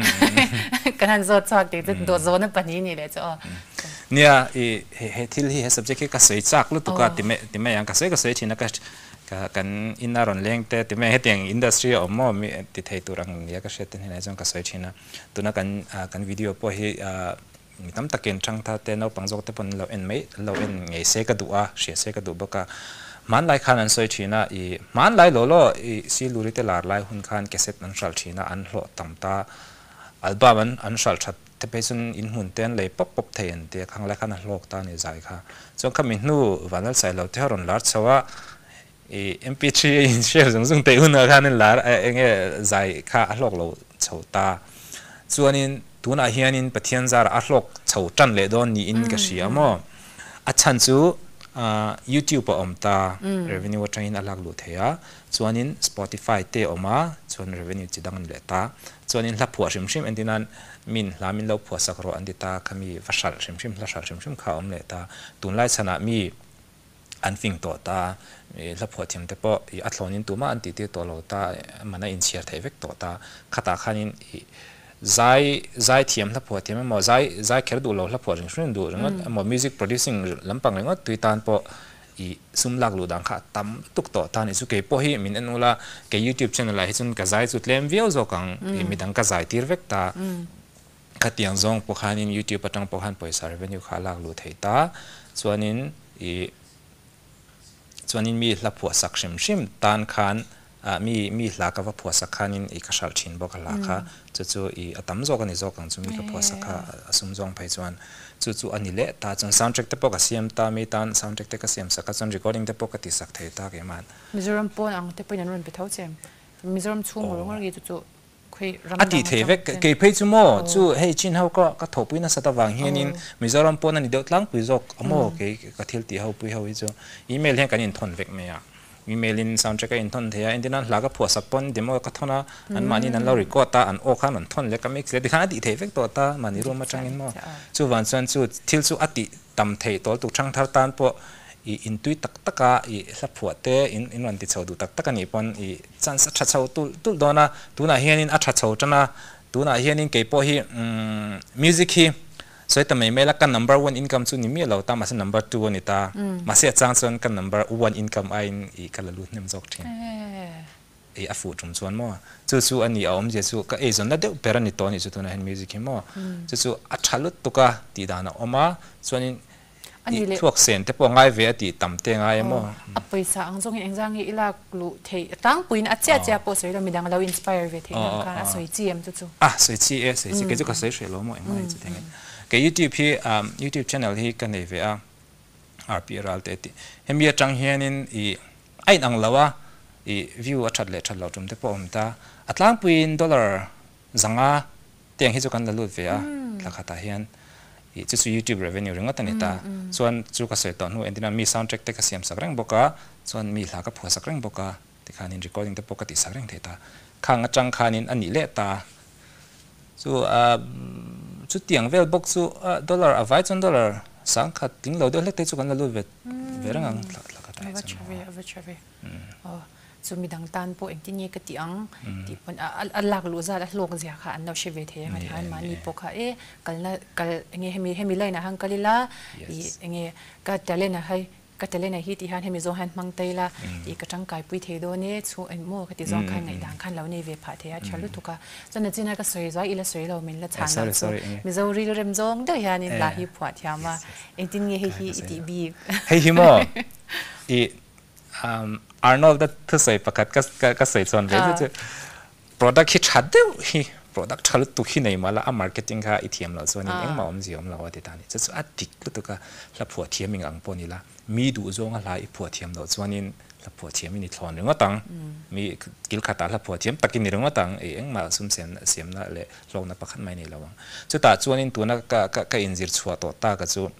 kan zo chak te do zo na pani ni le cho nia i he thil hi subject ka sei chak lu tu ka ti me ti me yang ka sei ka sei thina ka ka kan inaron leng te ti me heteng industry omo mi ti thei turang ya ka shetin hina jong ka sei thina tuna kan kan video po hi mi tam taken thang tha te no pangjok te pon lo en mai lo en ngei se ka du a she se ka du ba ka man lai khan an sei thina i man lai lo lo i si luri te lar lai hun khan cassette an shal thina an hlo tamta album an an shal that te pesun in hun ten le pop pop thein te khang la khan hlok ta ni zai kha chong khamin nu vanal sai lo te ron lar chawa e M P three in share jong jong te hun khan lar enge zai kha hlok lo chauta chuanin tuna hianin pathian zar a hlok chau tan le don ni in ka siamo a chan chu YouTube omta revenue train alag lu theya chuanin Spotify te oma chuan revenue chidang le ta chuanin hla phua shim shim endinan min lamin lo phua sakro andita khami vasal shim shim hla sal shim shim kha om le ta tunlai chana mi anfing to ta hla phua thiam te po i athlonin tuma anti te to lo ta mana in share thei vek to ta khata khanin zai zai thiam hla phua thiam mo zai zai kher du lo hla phua ring shrin du ring mo music producing lampang ring tui tan po i sum lag lu dang kha tam tuk to tan isu ke po hi min enula ke YouTube channel la hi chun ka zai chu tlem view zo kang i mi dang ka zai tir vek ta khatiang zong po khanin YouTube patang po khan poisa revenue kha lag lu thei ta chuanin i chuanin mi hla phua sak shim shim tan khan mi mi hla ka va phua sak khanin i ka shal thin bo ka la kha chu chu i atam zo ka ni zo kang chu mi ka phua sak kha asum zong phai chuan chu chu ani le ta chun soundtrack te po ka siam ta mi tan soundtrack te ka siam sak ka chun recording te po ka ti sak thei ta ke man Mizoram pon ang te po nan ron pe thau chem Mizoram chu mo ngor gi chu chu khoi ram ati thei vek ke phei chu mo chu hei chin hau ka ka thopui na sata wang hianin Mizoram pon ani deut lang pui jok amo ke ka thil ti hau pui hau i chu email hen kan in thon vek me ya email in soundtrack in thon thea indina laga phua sapon demo ka thona an mani nan lo record ta an o khan an thon le ka mix le dikha di thei vek to ta mani ro ma changin mo chu wan chuan chu thil chu ati tam thei tol tu thang thar tan po i intui tak taka i hla phua te in in wan ti chho du tak taka ni pon i chan sa tha chho tu tu dona tuna hianin a tha chho tana tuna hianin ke po hi music hi so ita may mela kan number one income chu ni mi lo ta mas number two ni ta mas ya chang chon kan number one income ai i kalalut nem jok thin e a fu chum chuan mo chu chu ani a om je chu ka e zon na deuh per ani to ni chu tuna hen music hi mo chu chu a thalut tuka ti dana oma chuanin ani le thuak sen te po ngai ve ati tamte ngai mo a paisa ang jong engzang hi ilak lu thei tang puin a cha cha po soi lo midang lo inspire ve thei nang ka soi chi em chu chu ah soi chi e soi chi ke chu ka soi soi lo mo engai chu theng ke YouTube hi um YouTube channel hi ka nei ve a R P R te ti hemia tang hianin i ai nang lawa i view a that le that lo tum te po om ta atlang puin dollar zanga teng hi chu kan la lut ve a la khata hian i chu YouTube revenue ringa tani ta chuan chu ka sei ton hu entina mi soundtrack te ka siam sakrang boka chuan mi hla ka phua sakrang boka ti khanin recording te poka ti sakrang the ta khang atang khanin ani le ta chu a chu tiang vel box chu dollar a vai chon dollar sang khat ting lo de le te chu kan la lu ve verang la ka ta ava chave ava chave oh chu midang tan po engti ni ka ti ang ti pon a lak lu za la hlok zia kha an no she ve the nga han mani po kha e kalna kal nge hemi hemi laina hang kalila i nge ka talena hai ka talena hi ti han hemi zo han mang taila i ka tang kai pui the do ne chu en mo ka ti zo khan ngai dang khan lo ne ve pha the a chalu tuka chana china ka soi zo ila soi lo min la chan na mi zo ri rem zong de yani la hi phwa thiama engti nge hi hi ti bi hey hi mo i um Arnold that to say pakat ka ka sei chon ve chu product hi chad de hi product chalu tu hi nei mala a marketing kha ithiam lo chon eng ma om ji om lo wa ti ta ni chu chu a tik lu ka la phua thiaming ang poni la mi du zong a la i phua thiam lo chuanin la phua thiam ni thon ringa tang mi kil khata la phua thiam takin ni ringa tang e eng ma sum sem sem na le lo na pakhat mai ni lawang chu ta chuanin tu na ka ka injir chhuwa to ta ka chu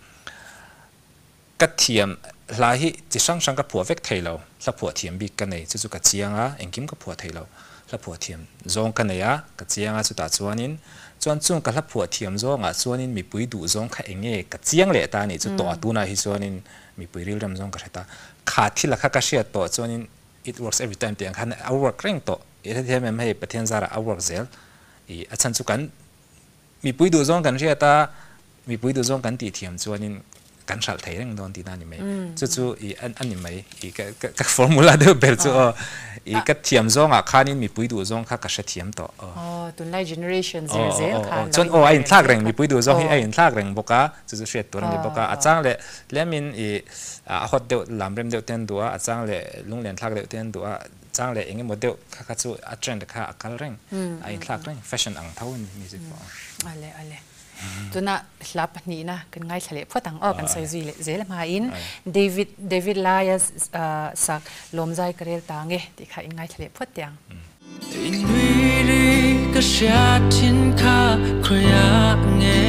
ka thiam la hi chi sang sang ka phua vek thailo la phua thiam bi ka nei chu chu ka chianga engkim ka phua thailo la phua thiam zong ka nei a ka chianga chu ta chuanin chuan chung ka la phua thiam zonga chuanin mi pui du zong kha enge ka chiang le ta ni chu to tu na hi chuanin mi pui ril ram zong ka theta kha thila kha ka shia to chuanin it works every time tiang khan a work reng to e the them hei pathian zara a work zel i achan chu kan mi pui du zong kan ria ta mi pui du zong kan ti thiam chuanin kan sal thei reng don ti na ni mai chu chu i an an ni mai i ka ka formula de ber chu i ka thiam zonga khanin mi pui du zong kha ka sha thiam to oh tun lai generation zer zer khan chon o ai thak reng mi pui du zong hi ai thak reng boka chu chu shet tur ni boka achang le lemin i a hot de lam rem de ten dua achang le lung len thak de ten dua chang le enge model kha kha chu a trend kha akal reng ai thak reng fashion ang thau ni music bo ale ale tuna hlap ni na kan ngai thale photang o kan soi zui le zel ma in David David Lias sak lomzai karel tange ti kha ngai thale photyang in ri ka sha tin kha khoya nge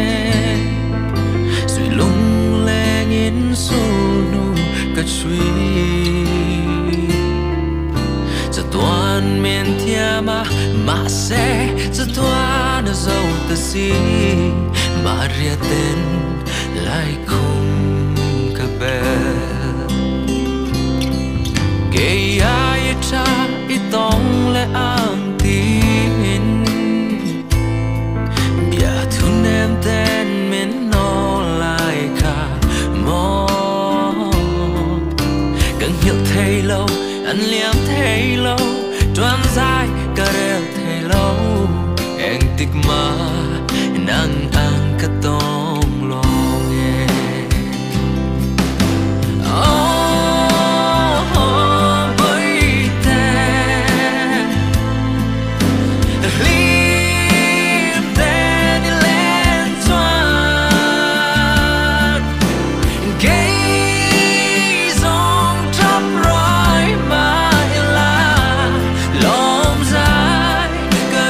sui lung leng in su nu ka chui za tuan men tiama ma se za tuan zo ta si Maria ten lai kum ka be ke ai cha i tong le ang tin bia thu nem ten men no lai ka mo càng hiểu thấy lâu anh liam thấy lâu đoán dài cả đều thấy lâu em tích mà nang ang katong long e oh boy te lim ten len chuan gaze on top right my la lom dài cả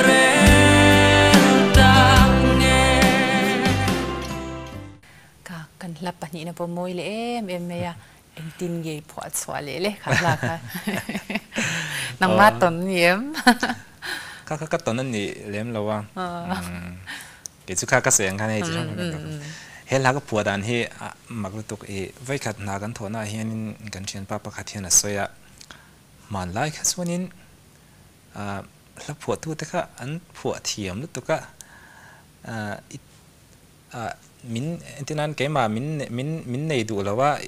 kan lap pani na po moi le em em me ya eng tin ge pho chwa le le kha la kha nang ma ton niem ka ka ka ton ni lem lawa ke chu ka ka seng kha nei chi he la ka pu dan he mak lu tuk e vai khat na kan thona hian kan thian pa pa kha thian a soya man lai kha sunin a la phu tu te kha an phu thiam lu tuka a min entinan ke ma min min min nei du lawa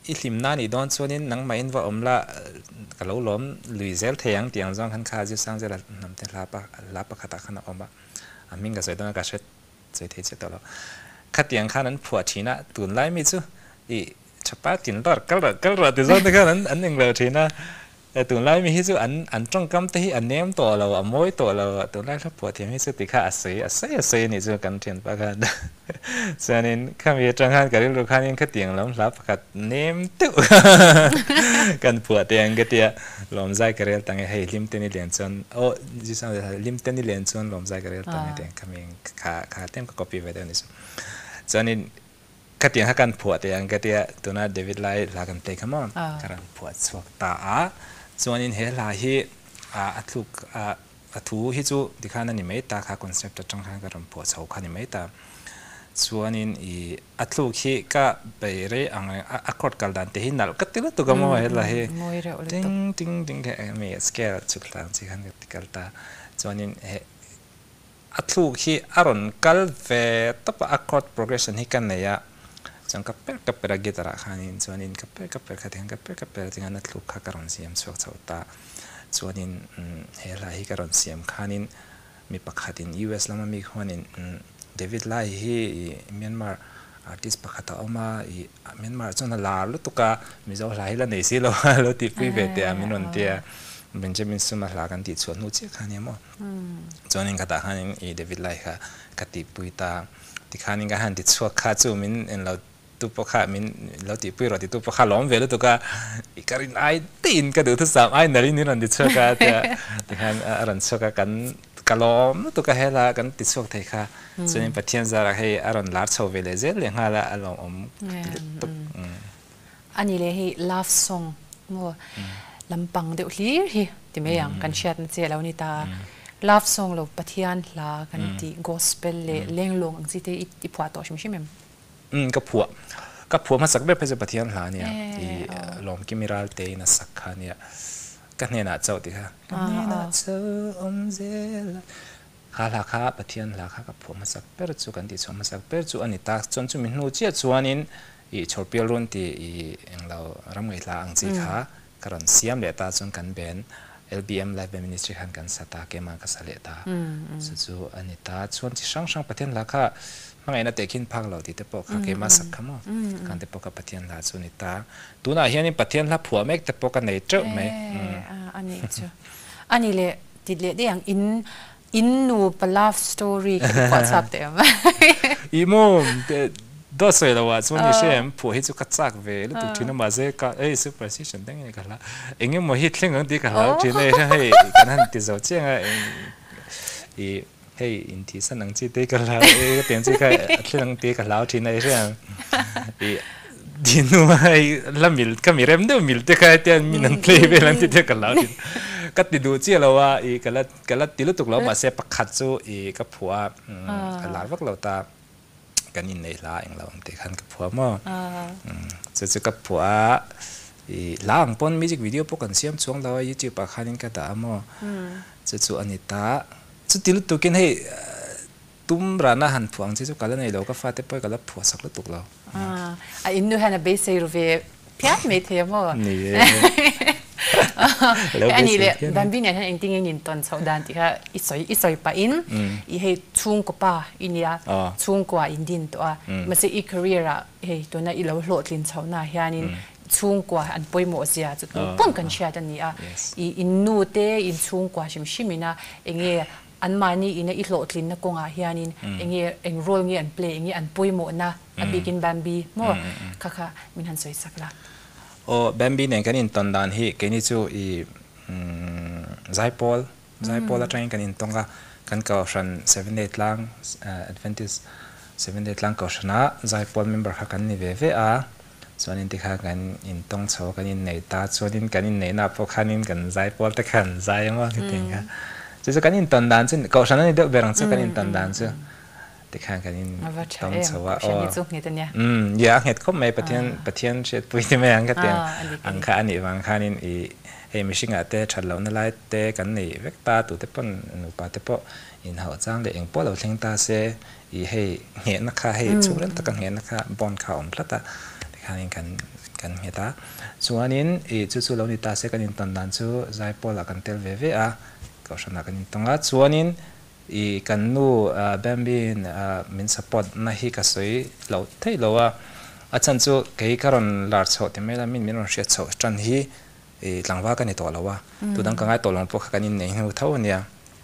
อีหลิมนั่นอีดอนส่วนนี้นังไม่อินว่าอมละกะโหลล้มลุยเซลเทียงเตียงจ้องขันคาจิสังเจละนำเทลาปะลาปะขัดขันอมบะอามิงก็สวยต้องกระเช็ดสวยเทเจตัวเราขัดเตียงข้านั้นผัวทีน่ะตุนไล่มิจูอีชป้าตินรอดก็รอดก็รอดที่ซ้อนที่ข้านั้นอันหนึ่งเราทีน่ะแต่ตุนไล่มีฮิจูอันอันจ้องกำที่อันเนมตัวเราอันมวยตัวเราตุนไล่ถ้าผัวทีมิจูติข้าอาศัยอาศัยอาศัยนี่จูกันเทียนปะกันส่วนนี้ข้ามีจังหันกับลูกค้านี่ขัดเตียงล้มรับขัดเนมตู้กันผัวเตียงก็เตียลมใจกระเรียลตั้งให้ลิมเตนิเลียนจนโอ้จิสังลิมเตนิเลียนจนลมใจกระเรียลตั้งให้เตียงข้ามีขาขาเต็มก็ copy ไว้เดี๋ยวนี้ส่วนนี้ขัดเตียงให้กันผัวเตียงก็เตียตัวนั้นเดวิดไลท์ลากันเตะขมอนกันผัวสวกตาส่วนนี้เฮลาฮีอ่าทุกอ่าทูฮิจูที่ข้านั้นนี่ไม่ตาข้าคอนเซปต์จังหันกันผัวเสาข้านี่ไม่ตาส่วนนี้อีอัตลูกฮีก็ไปเรื่องอังอักคอร์ดกันดันที่หินนั่นก็ติดตัวก็มั่วเห็นละเฮติ้งติ้งติ้งแค่มีสเกลสุดหลังที่ขันกันติดกันตาส่วนนี้เฮอัตลูกฮีอารอนกัลเวตับอักคอร์ดโปรเกรสชันฮิกันเนี่ยจังกับเปิดกับเปิดกีตาร์ขันนี้ส่วนนี้กับเปิดกับเปิดขัดกับเปิดกับเปิดที่ขันอัตลูกข้าการันเสียมสวกสาวตาส่วนนี้เฮละฮิการันเสียมขันนี้มีปักขัดิน ยู เอส แล้วมันมีคนนี้เดวิดไลท์ฮีเมียนมาอาร์ติสต์ปะขัดออกมาเมียนมาจนลาลุตุกะมิจฉาไลท์ละเนี่ยสิเราเราติดคุยไปแต่มินวันเดียเบนจามินสุมาลากันติดส่วนนู้นเจ้าขันนี้มั้งจนนี้ก็ตาขันนี้เดวิดไลท์ค่ะก็ติดปุยตาที่ขันนี้ก็หันติดส่วนข้าจูมินเอ็นเราตุปข้ามินเราติดปุยเราติดตุปข้าล้อมเวลุตุกะอีการินไอตีนก็ดูทุกสามไอนารินี่นันติดส่วนกันแต่ที่ขันอารันส่วนกันกลอมตุกะเฮลากันติดส่วนไทยค่ะส่วนนี้ประเทศจะให้อารมณ์ลาร์ชเอาเวลเซลเลี้ยงฮาละอารมณ์อมอันนี้เลยให้ love song มัวลำปังเดี๋ยวลีฮีที่ไม่ยังกันเชียร์นั่นเจ้าแล้วนี่ตา love song เราประเทศลากันที่ gospel เลยเลี้ยงลงอังสิเตอีผัวต่อใช่ไหมใช่ไหมอืมกับผัวกับผัวมาสักแบบเป็นประเทศลาเนี่ยที่ลมกิมิรัลเตนัสักขาเนี่ยกันเนี่ยน่าเจ้าดิค่ะกันเนี่ยน่าเจ้าอมเซลข้าราคาประเทศราคากับผัวมาสักเปิดจูกันที่ชมมาสักเปิดจูอันนี้ตาจนจูมินนูเจียจวนนินอีชอลเปียรุ่นที่อีเองเรารำไงลาอังจีค่ะการันเสียมเลตาจนกันเป็น แอล บี เอ็ม Life Ministry ขันกันสตาเกมากัสเลตาสุดจูอันนี้ตาชวนที่ช่างช่างประเทศราคาเมื่อไงน่าเตะขินพักเราที่เตปอกเกมาสักขโมยการเตปอกกับประเทศลาชวนนี้ตาตัวน่าเฮียนี่ประเทศลาผัวเมกเตปอกกันไหนเจ้าไหมอันนี้เจ้าอันนี้เลยติดเลยได้อย่างอินอินนูปลาฟสตอรี่ก็กว่าสับเต็มอีโมดอสวยแล้วว่าส่วนนี้เชื่อมผัวให้จุกจักเวลตุกที่นั่นมาเจอก็เอ้ย superstition ตั้งยังไงกันละเองยังมาฮิตเรื่องนี้กันแล้วที่นี่ใช่ให้กันนั่นติดเจ้าเจ้าเองอีเฮ้ยอินที่สนังจีเตกันแล้วเอ้ยเตียงจีก็เรื่องตีกันแล้วที่นี่ใช่ไหมอีดินูไอ้ละมิลก็มีเรื่องเดียวมิลเตกันเตียนมีนันเพลย์เวลันที่เตกันแล้วที่ก็ติดดูเจ้าแล้วว่าอีกันละกันละติดลุตุกแล้วมาเสียปักขัดจูอีกับผัวกันหลายวักเราตากันยินในลาเองเราเด็กขันกับผัวมั่งจะจะกับผัวลาอังปนมิวสิกวิดีโอพวกกันเสียมช่วงเรายูทูบปากขันกันตามั่งจะจะอันนี้ตาจะติลุตุกินให้ตุ้มร้านอาหารผัวจะจะกันแล้วในเราก็ฟาดไปกันแล้วผัวสักลุตุกเราอ่าอินดูฮันเบสเซอร์เวเพียไม่เทียมมั่งอันนี้เลยดันบินเนี่ยท่านเองที่ยินตอนสาวดันที่ค่ะอิสอยอิสอยป่าอินอีให้ช่วงกว่าอินเนี่ยช่วงกว่าอินดินตัวมันจะอีคาเรียร์เฮ้ยตัวนั้นอีเราโหลดลินสาวน่ะเฮียนินช่วงกว่าอันป่วยหมดเสียจุดป้องกันเชียร์ดันนี้อ่ะอีอินนูเตอินช่วงกว่าชิมชิมินะเองเงี้ยอันมานี่อินอีโหลดลินนักกงอาเฮียนินเองเงี้ยเองโรยเงี้ยอันเพลงเงี้ยอันป่วยหมดนะอันบิกินบัมบีมั่วค่ะค่ะมินหันสวยสักละโอ้แบมบี้เนี่ยกันอินตอนดานฮีกันนี่จู่อีไซพอลไซพอลอะไรกันอินตรงกับกันเก่าชันเซเว่นเดย์ลังเอ่อ Adventist เซเว่นเดย์ลังเก่าชันนะไซพอลเมมเบอร์ค่ะกันนี่เวเวอาส่วนนี้ที่ค่ะกันอินตรงโชกันอินในตาส่วนนี้กันอินในนับพวกกันอินกันไซพอลแต่กันไซมั่งที่ถึงค่ะจู่กันอินตอนดานซึ่งเก่าชันนี่เด็กเบรังจู่กันอินตอนดานจู่ที่ข้างกันอินต้องสว่าอ๋ออืมอยากเห็นเขาไม่ประเทศประเทศเช็ดปุ๋ยที่ไม่ยังก็เตียงอังคารนี่บางครั้งนี่อีเฮ้ยไม่ใช่งาเตะฉันเราเนี่ยไล่เตะกันนี่เวกตาตัวเตะปนหนูปาเตะปอินหัวจ้างเลยเองพวกเราเลี้ยงตาเสียอีเฮ้ยเห็นนะคะเฮ้ยช่วยเล่นตะกันเห็นนะคะบอลข่าวพลัดตาที่ข้างนี้กันกันเฮตาส่วนนี้อีจู่จู่เรานี่ตาเสกันอินตันดันจู่ใจพอละกันเตลเวเวอะก็ชนะกันอินตังอ่ะส่วนนี้อีกันนู่แบมบินมินสปอร์ตนะฮีก็สวยเราเท่เราว่าอาจารย์จู่เกี่ยการอนลาร์ชอที่ไม่ละมินมินรอนเชียชอจันฮีหลังว่ากันในตัวเราว่าตัวดังกันไงตัวหลงพวกกันอินเนี่ยเท่านี้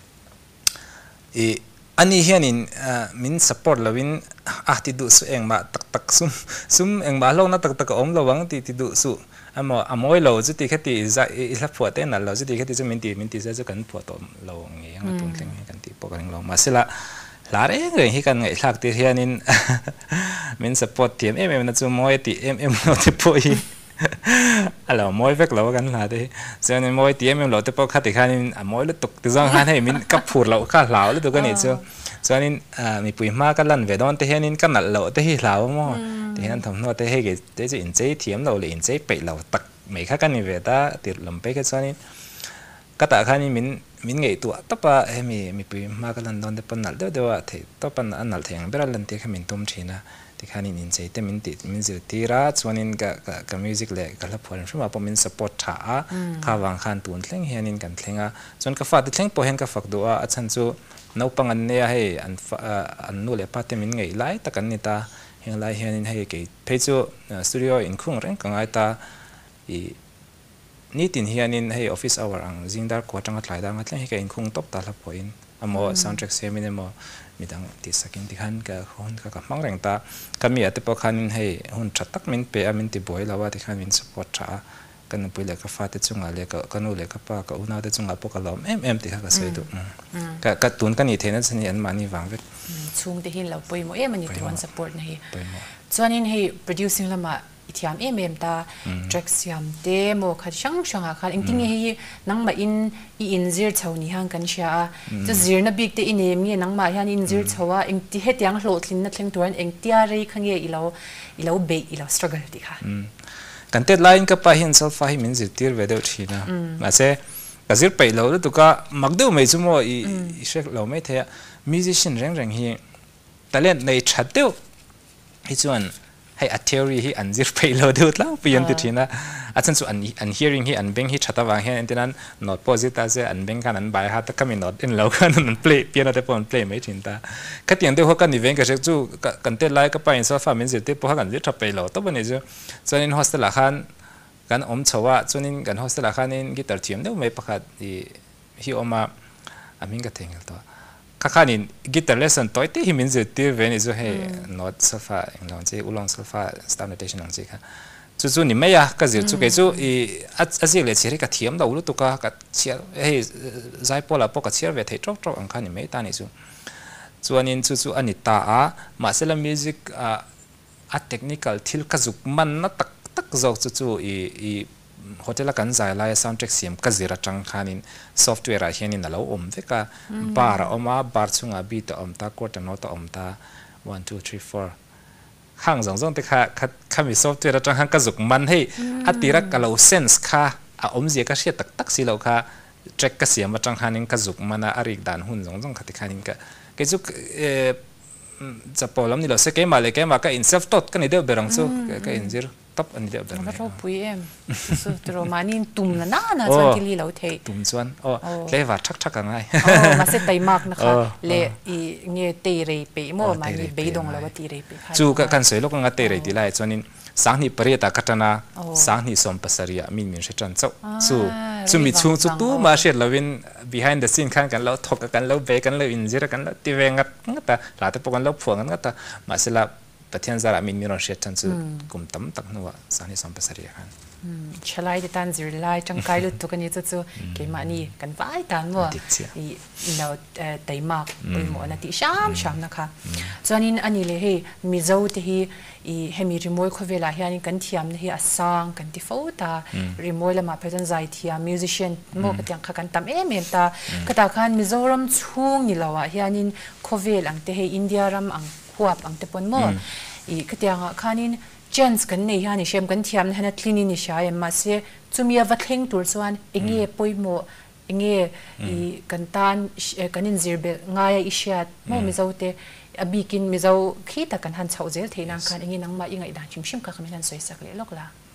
อันนี้เฮียนินมินสปอร์ตเราวินอาทิตย์ดูสุเองมาตักตักซุ่มซุ่มเองมาลงนั่งตักตักอมเราวังติดดูสุอ่ะมออ่ะมอยเราจะตีแค่ตีจะอีลับผัวเต้นนั่นเราจะตีแค่ตีจะมินตีมินตีจะจะกันผัวตัวเราเงี้ยกันตุนเต็งกันตีปกกันเรามาสิละหลายเรื่องเลยที่กันไงหลักที่เฮียนินมินสปอร์ตเทียมเอ็มเอ็มนั่นจะมอยตีเอ็มเอ็มเราจะป่วยอะไรมอยเวกเรากันหลายที่ฉะนั้นมอยตีเอ็มเอ็มเราจะป่วยขัดที่ขันนินอ่ะมอยแล้วตกที่จังหันให้มินกับผัวเราข้าเหลาแล้วตัวกันนี่เจ้าฉะนั้นมีปุยมากันลันเวดอนที่เฮียนินกันหนักเราที่เหลามั่งที่นั่นทำโน้ตที่เฮกที่จะอินเจเทียมเราเลยอินเจไปเราตักไม่ค่ากันนี่เวด้าติดลำไปแค่ฉะนั้นก็แต่ขันนี่มินมินไงตัวต่อไปเฮมีมีปุยมากันลันโดนเดปนนัลเดียวเดียวว่าที่ต่อไปอันนัลเทียงเบรัลลันที่เขามินตุ้มชีนะที่ขันนี่อินเจแต่มินติดมินจิตีระฉะนั้นก็ก็ก็มิวสิกเล่ก็รับผลใช่ไหมพอมินสปอร์ตช้าข้าวางขันตุนเท่งเฮียนินกันเท่งอ่ะจนก็ฟัดเท่งพอเห็นก็ฟักดูว่าอาจารย์จูนับปังอันเนี่ยให้อันอันนู้นเลยพัดเต็มมินไงไล่ตะกันนี่ตาเฮียไล่เฮียนินให้เกี่ยเพจูสตูดิโออินคุ้งเร่งกังไงตาอีนี่ตินเฮียนินให้ออฟฟิศเอาวรังจิงดาร์กว่าจังหวัดไหลดังงั้นให้เกี่ยอินคุ้งตบตาลับพออินอ่ะมอซาวด์แทร็กเสียมินมอมีดังติดสกินที่ขันกับคนกับกับมังเร่งตาก็มีอัตโปขันให้หุ่นชัดตักมินเปย์มินติบอยแล้วว่าที่ขันมินสปอร์ตช้ากันปุยเล็กก็ฟาดจุงอะไรก็กันนู่นเล็กก็ป้าก็อุณาจุงอะไรพวกก็ล้อมเอ็มเอ็มที่เขาก็ใส่ดูก็ก็ตุนกันนี่เทนั้นสัญญาณมานี่วางไว้ช่วงที่เห็นเราปุยโมเอ็มมันอยู่ตัวสปอร์ตนะฮีส่วนนี้ให้ producing ละมาอีที่ยามเอ็มเอ็มตา tracks ยามเดโมขัดช่างช่างอาคารอิงติ้งให้นังมาอินอินซิร์เท่านี้ห่างกันเชียจะซิร์นับบิ๊กเตอินเอ็มเนี่ยนังมาฮันอินซิร์เท่าว่าอิงที่เหตุยังโหลดลินนัดเลี้ยงตัวนั้นเองที่อะไรขันเย่อีเราอีเราเบย์อีเรา struggle ดีค่ะกันเต็ดไลน์ก็ไปเห็นสัลฟ้าให้มินซิตีร์เวเดอร์ชีนะมาเซ่ก็ซิร์ไปเราแล้วตัวก็มักเดียวไม่ชั่วโมงอีเช็คเราไม่เท่มิวสิชันเร่งเร่งฮีแต่เล่นในชัดเดียวให้ส่วนให้อัตเทอรี่ให้อันซิร์ไปเราเดียวแล้วเปลี่ยนตัวทีนะอาจารย์ส่วนอันอัน hearing ให้อันเบ่งให้ชัดตาวางให้อันที่นั้น not positive เสียอันเบ่งกันอันบายฮัตก็มี not อินเรากันอัน play เปลี่ยนอะไรพออัน play ไม่ถึงตาก็เตียงเดียวกันอีเวนต์ก็เช็คจู่กันเต็ดไลน์ก็ไปอินสัลฟ้ามินซิตีร์พอกันซิร์ทับไปเราตัววันนี้จู่ส่วนใน hostel ละคันกันอมชัวส่วนนี้กัน hostel ละคันนี้กีตาร์ทีมเดียวไม่ประกาศที่ที่ออกมาอามินก็เทียงกันตัวข้าข้านี่กีตาร์เลสน์ตัวที่ฮิมินซิตีร์เวนิจูให้ not สัลฟ้าอย่างเราจะอุลองสัลฟ้า star notation อย่างนี้ค่ะจู่จู่นี่ไม่ยากก็จะจู่ก็จู่อีอาอาศัยเลยเชื่อกับเทียมเรารู้ตัวก็เชื่อเฮ้ยใจพอละพอก็เชื่อเวทีจบจบอันข้านี่ไม่ตานี่จู่ส่วนนี้จู่จู่อันนี้ตาอ่ะมาเสร็จมิวสิกอ่ะอ่ะเทคนิคที่ก็จุกมันนัดตักตักจู่จู่อีอีโฮเทลกันใจไล่ซาวด์แทร็กเสียงก็จะรัจังข้านี่ซอฟต์แวร์อะไรนี่นั่นเราอมเวก็บาร์อมมาบาร์ช่วงอ่ะบีตอมตาโคตรโน้ตอมตา one two three fourข้างสองสองแต่ข้าข้าข้ามีซอฟต์แวร์จังหังกระจุกมันให้อัติรักกับเราเซนส์ข้าอ่ะอมเสียก็เสียตักตักสิเราข้าเช็คก็เสียมาจังหันกระจุกมันอ่ะอาริกด่านหุ่นสองสองขัดที่ข้านี่ก็กระจุกเอ่อจะพอแล้วนี่เราเสกมาเลยแกมาก็อินเซฟตดก็นี่เดียวเบรังซูก็อินซิร์ท็อปอันนี้เดียวเบรังก็เราปุยเอ็มสุดโรมานี่ตุ่มน่ะน่าน่าจะที่ลีเราเทตุ่มส่วนโอ้เลยว่าชักชักกันไงมาเสร็จไตมากนะคะเลยอีเงี้ยตีเรย์ไปโม่มานี่เบย์ดงแล้วว่าตีเรย์ไปจู่ก็กันสวยลูกก็ตีเรย์ตีไล่ส่วนนี้สังนี่ปริยตาคัตนาสังนี่สมปัสริยามินมินเชจันเจ้าจู่จู่มีจู่จู่ตู้มาเช็ดเราวิน behind the scene กันกันแล้วทกกันแล้วเบกันแล้วอินซิร์กันแล้วตีเวงัดงัดแต่หลายแต่พวกกันแล้วผัวกันงัดแต่มาเสร็จแล้วประเทศสหรัฐมินมินเชจันจู่กลุ่มตั้มตักนัวสังนี่สมปัสริยากันฉลายตันจิรไลจังไกลุตุกันนี่จู่ๆเกี่ยมานี่กันไปตันว่าอีเราไตมากไปหมดนาทีชามชามนะคะส่วนนี้อันนี้เลยให้มีเจ้าที่อีเฮมีรีโมทเขาเวลาเฮียนี่กันเทียมนี่อาสังกันที่ฟูตารีโมทละมาเป็นใจเทียมมิวสิชันโมกันยังขันตามเอ็มเอ็มตากระตาขันมิโซรัมช่วงนี่ละวะเฮียนี่เขาเวลาอังเตให้อินเดียรัมอังขวบอังเตปนโมอีกระตาขันนี่เจนส์กันนี่เฮียนี่เชื่อมกันเทียมให้นัดคลินิกนี่ใช่มาเสียจุมีวัดเฮงตัวส่วนเองเย่ป่วยโมเองเย่อีกันตานกันนินซิร์เบง่ายอิเชียดโมมิโซเตอบีกินมิโซขี้ตะกันหันเฉาเจลเทนังคันเองนังมายังไงด่านชิมชิมก็ขมิ้นสวยสักเล็กละ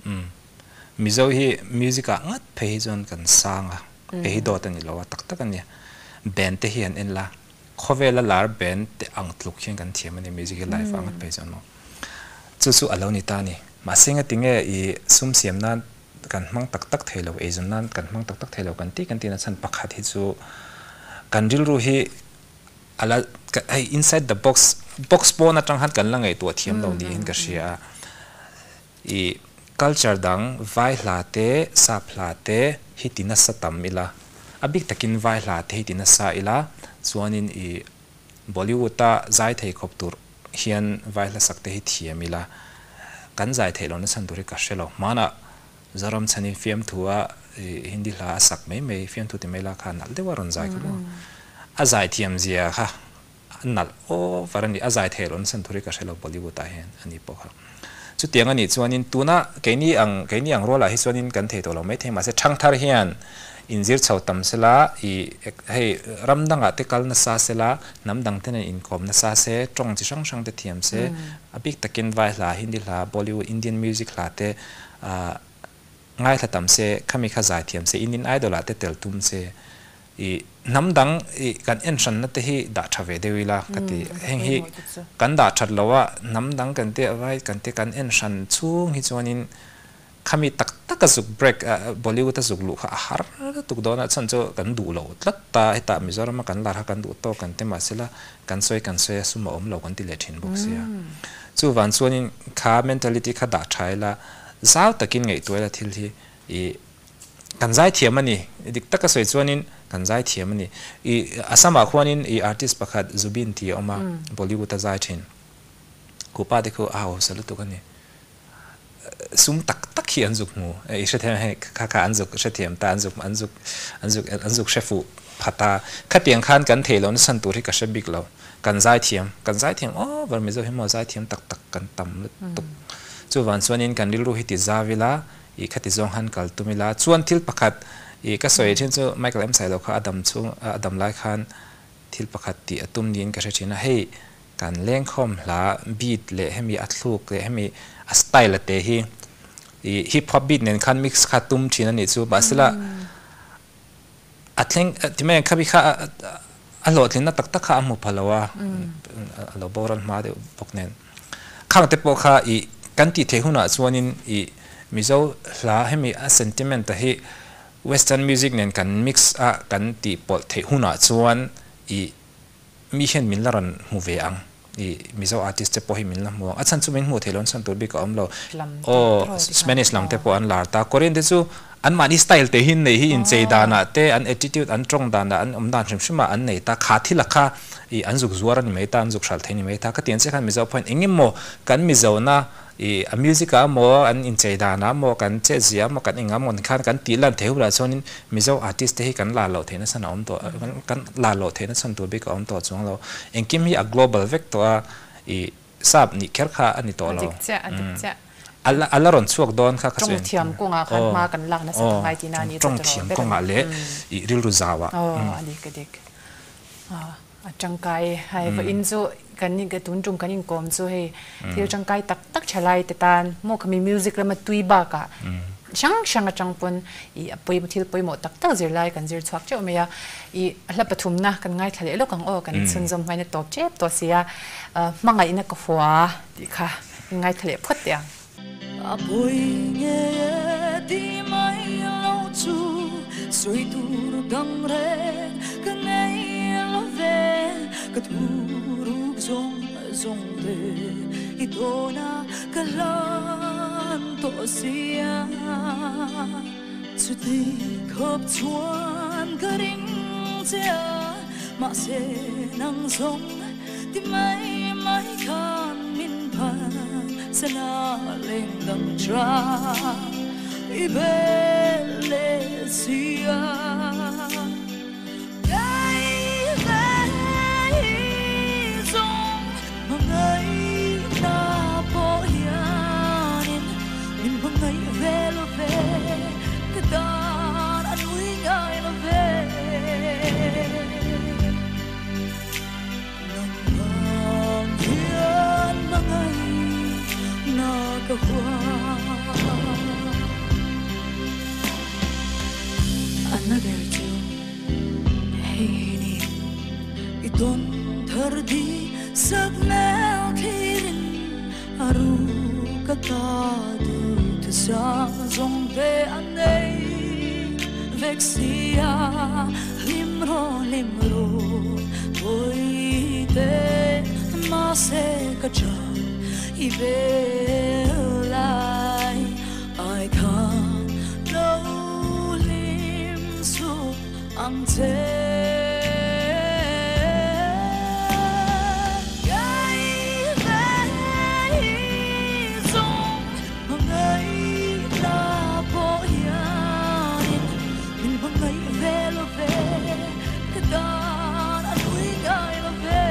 มิโซฮีมิวสิกงัดเพย์จนกันสร้างอะเพย์ดอตันนี่เราตักตักกันเนี่ยแบนเตเฮียนเอ็นละข้อเวลาลาร์แบนเตอังตลุกเชียงกันเทียมันในมิวสิกไลฟ์งัดเพย์จนมั้งจู่จู่อะไรนี่ตานี่มาเสียงติงเออีซุ่มเสียมนั้นกันมั่งตักตักเทลเอจนนั้นกันมั่งตักตักเทลกันที่กันที่นั่นฉันปักหัดที่จู่กันดิลรู้ฮีอะไรไอ้ inside the box box ปนจังหัดกันละไงตัวเทียมเราดีเห็นกันเสียอี culture ดังไวลาเตซาพลาเตฮิตินัสตัมอิละอบิกตะกินไวลาเตฮิตินัสซาอิละส่วนนี้อีบอลิวูดตาใจไทยครบตัวเฮียนไวลาสักเตฮิเทียมิละกันใจไทยเราเนี่ยสันตุริกัสเชลมานะจารมชันิฟิล์มทัวฮินดีลาสักไม่ไม่ฟิล์มทัวที่ไม่ละขานัลเดวารอนใจกันแล้วอาใจเทียมเสียค่ะนัลโอ้ฟารันดีอาใจไทยเราเนี่ยสันตุริกัสเชลบอลิวูดตาเห็นอันนี้ปะจุดเดียงอันนี้ส่วนนี้ตัวน่ะแกนี่อังแกนี่อังรัวละที่ส่วนนี้กันเทตัวเราไม่เทมาเสียช่างทาร์เฮียนอินซิร์ชาวตัมเสละอีให้รำดังอ่ะเตกัลนัสซาเสละน้ำดังเทนอินคอมนัสซาเสตรงที่ช่างช่างเตเทียมเสอบิกตะกินไวละฮินดีละบอลิวูดอินเดียนมิวสิกละเตง่ายถ้าตัมเสข้ามีข้าใจเทียมเสอินเดียนไอดอลละเตเตลตุมเสอีน้ำดังอีกันเอ็นชันนั่นเตฮีด่าชาเวเดวิลากันที่เฮงฮีกันด่าชัดแล้วว่าน้ำดังกันเตไว้กันเตกันเอ็นชันช่วงฮิจวานินข้ามีตักตักกสุกเบรกบอลิวูดสุกลุกอาหารตุกโดนัทฉันจะกันดูเราลัดตาให้ตามิจาร์มากันลาร์กันดูโตกันเตมาเสละกันสวยกันสวยสมอมเรากันที่เลทินบุกเสียจู่วันส่วนนี้ข้า mentality ข้าด่าชายละเจ้าตะกินไงตัวละทีที่อีกันใจเทียมมันนี่ดิกตักกสวยส่วนนี้กันใจเทียมมันนี่อีอาสมาควานินอีอาร์ติสต์ประคัดจูบินที่ออกมาบอลิวูดใจเทียนกูป้าที่เขาอ้าวสรุปตัวกันนี่ซุ่มตักตักขี้อันจุกมูไอ้เชฟเทียมให้ข้าข้าอันจุกเชฟเทียมตาอันจุกอันจุกอันจุกอันจุกเชฟูพัตตาขัดเตียงขันกันเทลอนสันตุริกับเชฟบิ๊กเรากันใจเทียมกันใจเทียมอ๋อวันนี้เราเห็นว่าใจเทียมตักตักกันต่ำลุตุกจู่วันส่วนนี้กันดิรู้ฮิติซาวิลาอีขัดที่จงหันกัลตุมิลาส่วนทิลประคัดอีก็สวยเช่นจู่ไมเคิลเอ็มไซโลค่ะอดัมจู่อดัมไลคันทิลประคัดที่ตุ่มดินก็เช่นนะให้การเลี้ยงคอมลาบีดเละให้มีอัตลูกเละให้มีสไตล์ละเตฮีฮิปฮอปบีดเนี่ยคันมิกซ์ขัดตุ่มชินันนี่จู่บาสิละอัตเลี้ยงที่แม่ข้าพิฆาอัลโหลที่นั่นตักตักข้ามุพลาวะอัลโหลบอรันมาเดี๋ยวปกเน้นข้างเตปข้าอีกันที่เทหุน่ะส่วนนี้อีมิโซลาให้มีเซนติเมนต์ที่เวสเทิร์นมิวสิกเนี่ยกันมิกซ์อ่ะกันที่ปอดเทหุน่ะส่วนอีมีเห็นมิลลารันมูเวอังอีมิโซอาร์ติสต์เตปอหิมิลลามัวอันฉันสุดเป็นหัวเทลอนฉันตัวบิ๊กอมเราโอ้สเปนิชลำเตปออันลาร์ตาโคเรียนเดซูอันมันสไตล์เตหินในที่อินเจดานะเตอันแอตติทูดอันตรงดานะอันอมดานชิมชิมาอันในตาขาที่ละค่ะอีอันจุกจวรันไม่ตาอันจุกชัลเทนิไม่ตาก็เตียนเสียกันมิโซพอยน์เองโมกันมิโซนะอีอมิวสิกาโมอันอินเจดานะโมกันเจเซียโมกันเองามอนคันกันตีลันเทวราชนินมิโซอาร์ติสต์ที่กันลาโลเทนสันอมตัวกันลาโลเทนสันตัวบิ๊กอมตัวจงเราเองกิมฮีอะ global vector อีซับนี่แค่ค่ะอันนี้ตัวเราอัลอัลลอนช่วงโดนค่ะจงเทียมกงอาคันมากันหลังนะสักไงที่นั่นนี่จงเทียมกงอาเละอีริลรูซาวะอ๋ออันนี้ก็เด็กอ่าจังไกให้พออินซูกันนี่ก็ตุนจุงกันยิ่งกลมซูให้ที่จังไกตักตักเฉลยแต่ตานโมก็มีมิวสิกแล้วมาตุยบากะช่างช่างจังปนอีปุยมาที่ปุยหมดตักตักเจริญไลกันเจริญชวักเจ้าเมียอีแล้วปฐุมนะกันง่ายทะเลลูกกังโอกันซึ่งจำไว้ในตัวเจ็บตัวเสียมังไงนักหัวดีค่ะง่ายทะเลพุทธยัง a poi nge ti mai lo chu soi tu dang re ka ngai lo ve ka tu ru zong zong de i dona ka lan to sia chu ti khop chuan ka ring cha ma se nang zong ti mai mai khan min phan sana leng dang tra ibelesia dai dai zong mangai na po hianin min mangai velo ve kadar anui ngai lo ve nang mang hian mangai na ka hua don thar di sak mel thirin aru ka ta du tu sa zong be anei vexia limro limro oi te ma se ka cha I will lie I can't know lim su ang te gai ve zong mangai na po hianin min mangai ve lo ve kadan at ui gai lo ve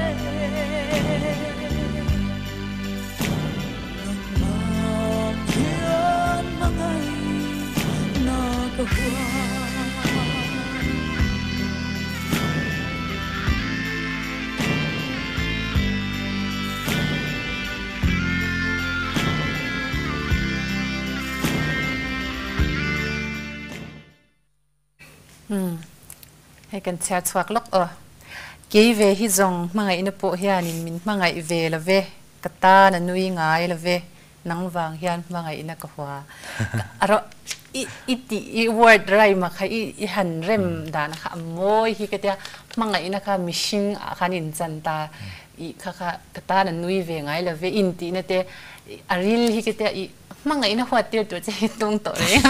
ให้กันแชร์ชวักลกเออเกี่ยเวฮิจงมังไงนโปเฮียนินมินมังไงเวละเวกตานันนุยงายละเวนังวางเฮียนมังไงนักหัวอะระอีอีตีอีวอร์ดไรมาค่ะอีอีหันเริ่มดานะคะมวยฮิกเตียมังไงนะคะมิชิงอาคานินจันตาอีค่ะค่ะกตานันนุยเวงายละเวอินตีนะเตอาริลฮิกเตียอีมังไงนะหัวเตียตัวจะตรงตัวเลย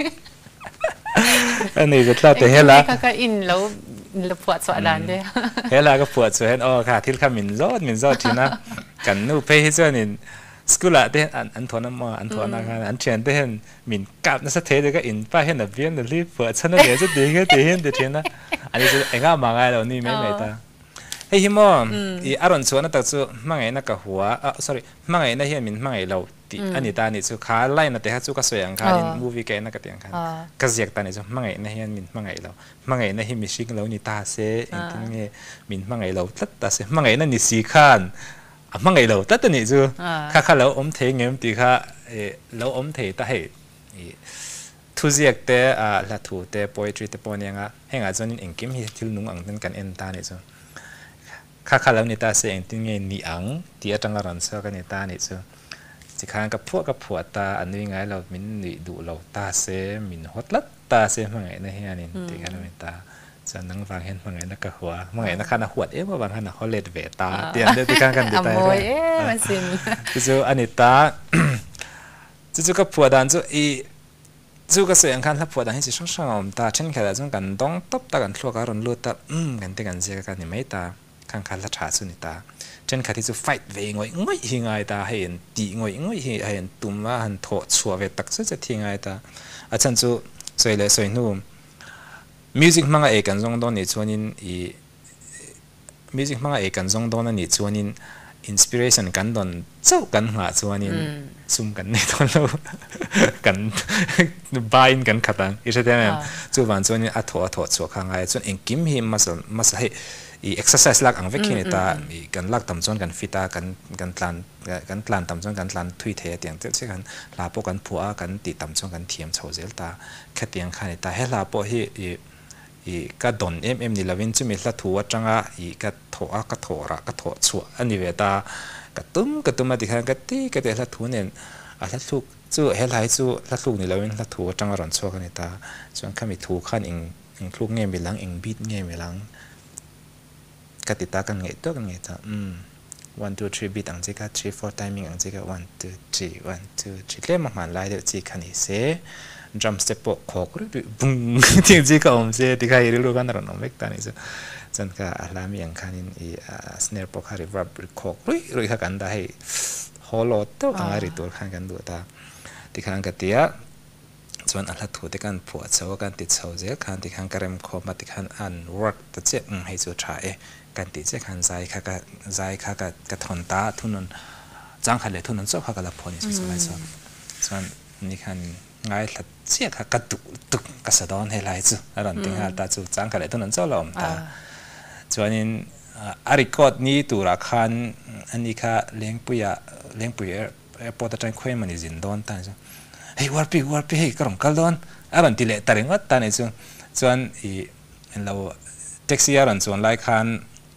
อันนี้จะเล่าแต่เฮล่ะก็อินแล้วแล้วปวดสวดดันด้วยเฮล่ะก็ปวดสวดอ๋อค่ะที่ข้ามินรอดมินรอดทีนะกันนู่ไปให้ส่วนนี้สกุลละเด่นอันอันทอนมาอันทอนะอันเชียนเด่นมินกับนั่นสักเทเดียวก็อินไปเห็นแบบเวียนเดี๋ยวรีบปวดฉันนั่นเดี๋ยวจะดีก็ดีเห็นเดี๋ยวทีนะอันนี้จะเอ็งก็มาไงเรานี่ไม่ไม่ตาเฮ้ยฮิโมอีอารอนส่วนนั่นตัวจู่มังไงนักหัวอ่ะ sorry มังไงนั่นเฮียมินมังไงเราอันนี้ตานี่จู่ขาไล่นั่นแต่ฮัจู่ก็สวยอังคารนี่มูวี่แกนั่นก็เตียงคันก็เสียกตานี่จู่มังไงนั่นเฮียมินมังไงเรามังไงนั่นเฮียมิชิงเรานี่ตาเสียอินที่นี่มินมังไงเราตัดตาเสียมังไงนั่นนี่สีขันมังไงเราตัดตัวนี้จู่ข้าข้าเราอมเทงเงี้ยตีข้าเออเราอมเทตาให้ทุเรียกแต่อ่าละถูแต่ poetry แต่ปนยังอ่ะให้งานส่วนนี้เองกิมที่ที่นุ่งอังเป็นกันเอ็นตานี่จู่ข้าข้าเรานี่ตาเสียงที่เงี้ยนี่อังที่อาจารย์รันเซอร์กันนี่ตานี่จู่สิข้างกับพวกกับผัวตาอันนี้ไงเรามินนี่ดูเราตาเสียมินฮอตลัดตาเสียมังไงนะเฮียนี่ที่กันเราตาจะนั่งฟังเห็นมังไงนักกะหัวมังไงนักขันหัวเอ๊ะว่าบางขันเขาเล็ดเวตาเตียนเดือดที่ข้างกันดีไปเลยเอ๊ะมันสิมจู่อันนี้ตาจู่กับผัวดันจู่อีจู่กับเสียงขันถ้าผัวดันให้สิช่องช่องตาเช่นแค่จู่กันต้องตบตากันทั่วการุนลุ่ตาอืมกันที่กันเสียกันนี่ไม่ตาข้างขันละชาสุนิตาเช่นค่ะที่จะไฟท์เวงอยงอยหิงไงตาให้เห็นตีงอยงอยให้เห็นตุ่มว่าหันโถชัวเวตักสุดจะทิ้งไงตาอาจารย์จู่สวยเลยสวยนุ่มมิวสิกมังเอกันจงโดนนี่ชวนินอีมิวสิกมังเอกันจงโดนนี่ชวนินอินสปิเรชันกันโดนเจ้ากันหาชวนินซุ่มกันในตอนเรากันบายกันขัดกันอีใช่ไหมจู่วันชวนินอัดโถอัดโถชัวข้างไงชวนเองกิมหิมมาสมาสให้อี exercise ลักอังเวกินตาอีกันลักต่ำจนกันฟิตากันกันตลานกันตลานต่ำจนกันตลานทุยเทียเตียงเจ้ากันลาโปกันผัวกันตีต่ำจนกันเทียมโฉเซลตาแค่เตียงขันตาให้ลาโปที่อีอีก็ดนเอ็มเอ็มนี่ละวินจุมิละทัวจังอ่ะอีก็โถอะก็โถระก็โถชัวอันนี้เวตากระตุ้มกระตุ้มมาติขันกระตีกระเตะละทัวเนี่ยอ่ะละทุกจู่ให้หลายจู่ละทุกนี่ละวินละทัวจังอ่ะร้อนชัวกันตาส่วนข้ามีทัวขันอิงอิงทุกเงี้ยมีหลังอิงบีดเงี้ยมีหลังกติตากันไงตัวกันไงจ้ะอืม one two three beat อังจิกะ three four timing อังจิกะ one two three one two three เล่มมันไล่เดี๋ยวจีคันนี้เส drum step ปกขอกรุบบุ้งจริงจีก็อมเสที่ใครรู้กันเราหนุ่มเล็กตานี่จ้ะจันก็อะไรมีอย่างคันนี้อี snare ปกหาริบรับขอกรุยรุยหักกันได้ฮอลโลตัวอังอาริตัวขันกันดูตาที่ขันกันเตี้ยส่วนอันละถูกที่กันปวดเสากันติดเสาเจ้าขันที่ขันกระเรมคอมาที่ขันอัน work ตัดเจ็บให้สุดท้ายกันติดเจ้าขันใจข้าก็ใจข้าก็กระทนตาทุนนั้นจังขันเลยทุนนั้นชอบข้าก็รับผลนี่สุดท้ายส่วนส่วนนี่ขันง่ายละเจ้าข้าก็ตุกตุกกระสะดอนให้หลายจุดอารมณ์ที่ขันตาจุดจังขันเลยทุนนั้นชอบลมตาส่วนนี้อาริกอดนี้ตัวละขันอันนี้ข้าเลี้ยงปุยเลี้ยงปุยปอดใจคุยมันจินดอนตาจ้ะเฮ้ยวัดปีวัดปีเฮ้ยกระรองกัลดอนอารมณ์ที่เละตาเริงวัดตาเนี่ยส่วนส่วนอีเราแท็กซี่อารมณ์ส่วนไล่ขัน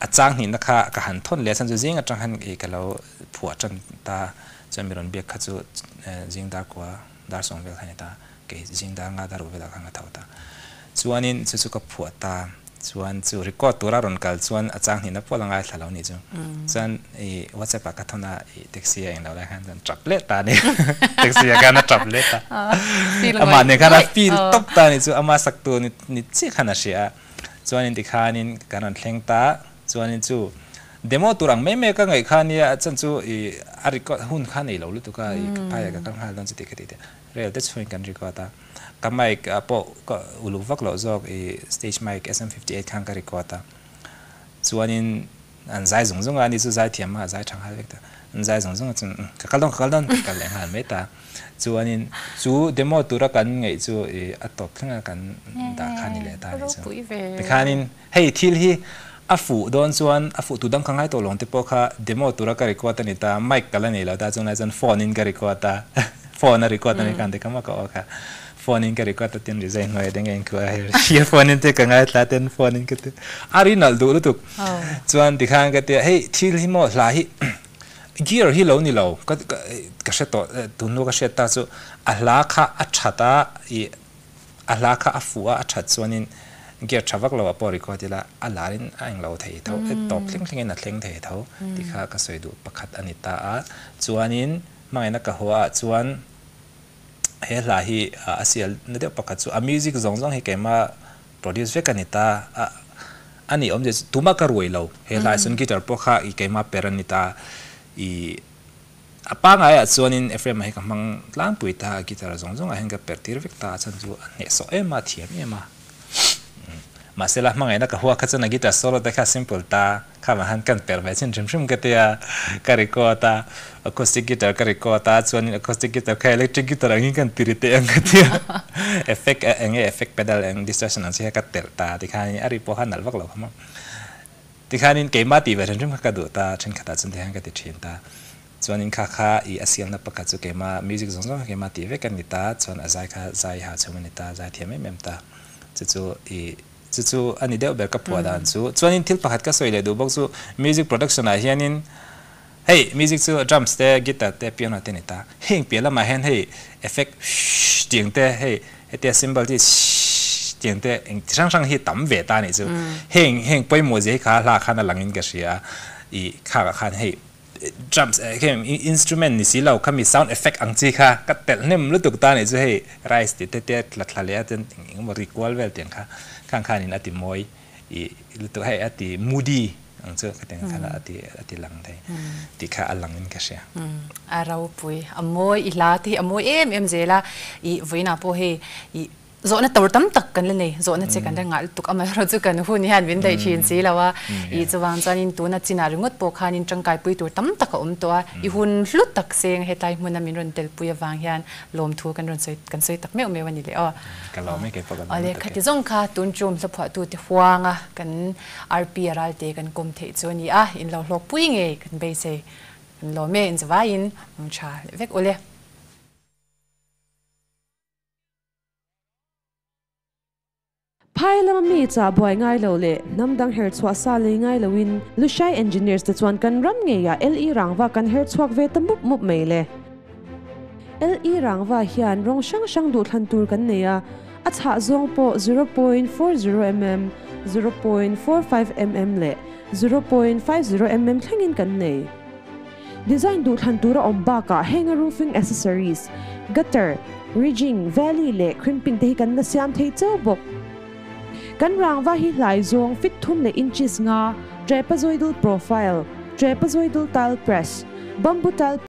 a chang ni na kha ka han thon le san chu jing atang han e ka lo phua chan ta chan miron bek kha chu jing dar kwa dar song vel khani ta ke jing dar nga dar vel kha nga thau ta chuanin chu chu ka phua ta chuan chu record tura ron kal chuan a chang ni na polangai thalo ni chu chuan e whatsapp ka thona e taxi a eng lo la han chan traplet ta ni taxi ka na traplet ta ama ne kana feel top ta ni chu ama sak tu ni ni chi khana sia chuanin tikhanin kanan thleng ta chuanin chu demo turang me me ka ngai khania chan chu i a record hun kha nei lo lu tu ka i pa ya ka kan hal don chi ti ka ti real te chuin kan record ta ka mic apo ka ulu vak lo zok i stage mic S M fifty-eight khang ka record ta chuanin an zai zung zung ani chu zai thiam ma zai thang hal vek ta an zai zung zung chun ka kal don ka kal don ka le hal me ta chuanin chu demo tura kan ngai chu i a top thanga kan da khani le ta ni chu tikhanin hei thil hi a fu don chuan a fu tu dang khangai to long te po kha demo tura ka record ani ta mic kala nei lo ta chun lai chun phone in ka record ta phone a record ani kan te kama ka o kha phone in ka record ta tin resign noi deng en ko here phone in te ka ngai ta ten phone in ka te arinal du lu tu chuan tikhang ka te hei thil hi mo hla hi gear hi lo ni lo ka ka she to tu no ka she ta chu a hla kha a thata i a hla kha a fu a that chuanin gear thavak lo a por record la a larin a eng lo thei tho top tling tling na thleng thei tho tikha ka soi du pakhat anita a chuanin mai na ka hoa chuan he la hi asial na de pakhat chu a music zong zong hi kema produce ve kanita ani om je tuma ka roi lo he la sun guitar po kha i kema peranita i apa nga ya chuanin fm hi ka mang tlang pui ta guitar zong zong a henga pertir vek ta chan chu ne so ema thiam ema masela mangai na ka huwa kha chana guitar solo ta kha simple ta kha ma han kan per vai chin rim rim ka te ya ka record ta acoustic guitar ka record ta chuan acoustic guitar kha electric guitar angin kan pirite ang ka te effect ang effect pedal ang distortion ang se ka ter ta ti khani ari po han alwak lo khama ti khani ke ma ti vai rim ka du ta chen khata chun te hang ka ti thin ta chuan in kha kha i asiam na pakha chu ke ma music zong zong ke ma ti ve kan ni ta chuan azai kha zai ha chumani ta zai thiam mem ta chu chu i chu chu ani deuh ber ka puwa dan chu chuanin thil pakhat ka soile du bok chu music production a hianin hey music chu drums te guitar te piano te ni ta heng pela ma hen hey effect ting te hey ete symbol ti ting te eng sang sang hi tam ve ta ni chu heng heng poi mo je kha la khana langin ka sia i kha ka khan hey drums kem instrument ni silau kami sound effect ang chi kha ka tel nem lu tuk ta ni chu hey rise ti te te la thla le ten ing mo recall vel tiang kha khang khan in ati moi i lu tu hai ati moody ang chu ka teng khala ati ati lang thai ti kha alang in ka sia a rau pui amoi i la ti amoi em em zela i voina po he i zo na tor tam tak kan le nei zo na che kan da ngal tuk ama ro chu kan hu ni han win dai thin si lawa i chuwang chanin tu na china ringot po khanin tangkai pui tur tam tak om to i hun hlut tak seng he tai mun min ron tel pui awang hian lom thu kan ron soi kan soi tak me me wani le o ka lo me ke pa kan ale khati zong kha tun chum la phwa tu ti huanga kan R P ral te kan kom the choni a in lo hlok pui nge kan be se kan lo me in zawain mong cha vek ole Pai lama mi cha boy ngai lo le namdang her chwa sa le ngai lo win lushai engineers te chuan kan ram nge ya le rangwa kan her chhuak ve tamup mup mai le le rangwa hian rong shang shang du thlan tur kan ne ya a cha zong po zero point four zero millimeters zero point four five millimeters le zero point five zero millimeters thlangin kan nei design du thlan tur om ba ka hanger roofing accessories gutter ridging valley le crimping te kan na siam thei chau bok kan rangwa hi hlai zong fit thum le inches nga trapezoidal profile trapezoidal tile press bamboo tile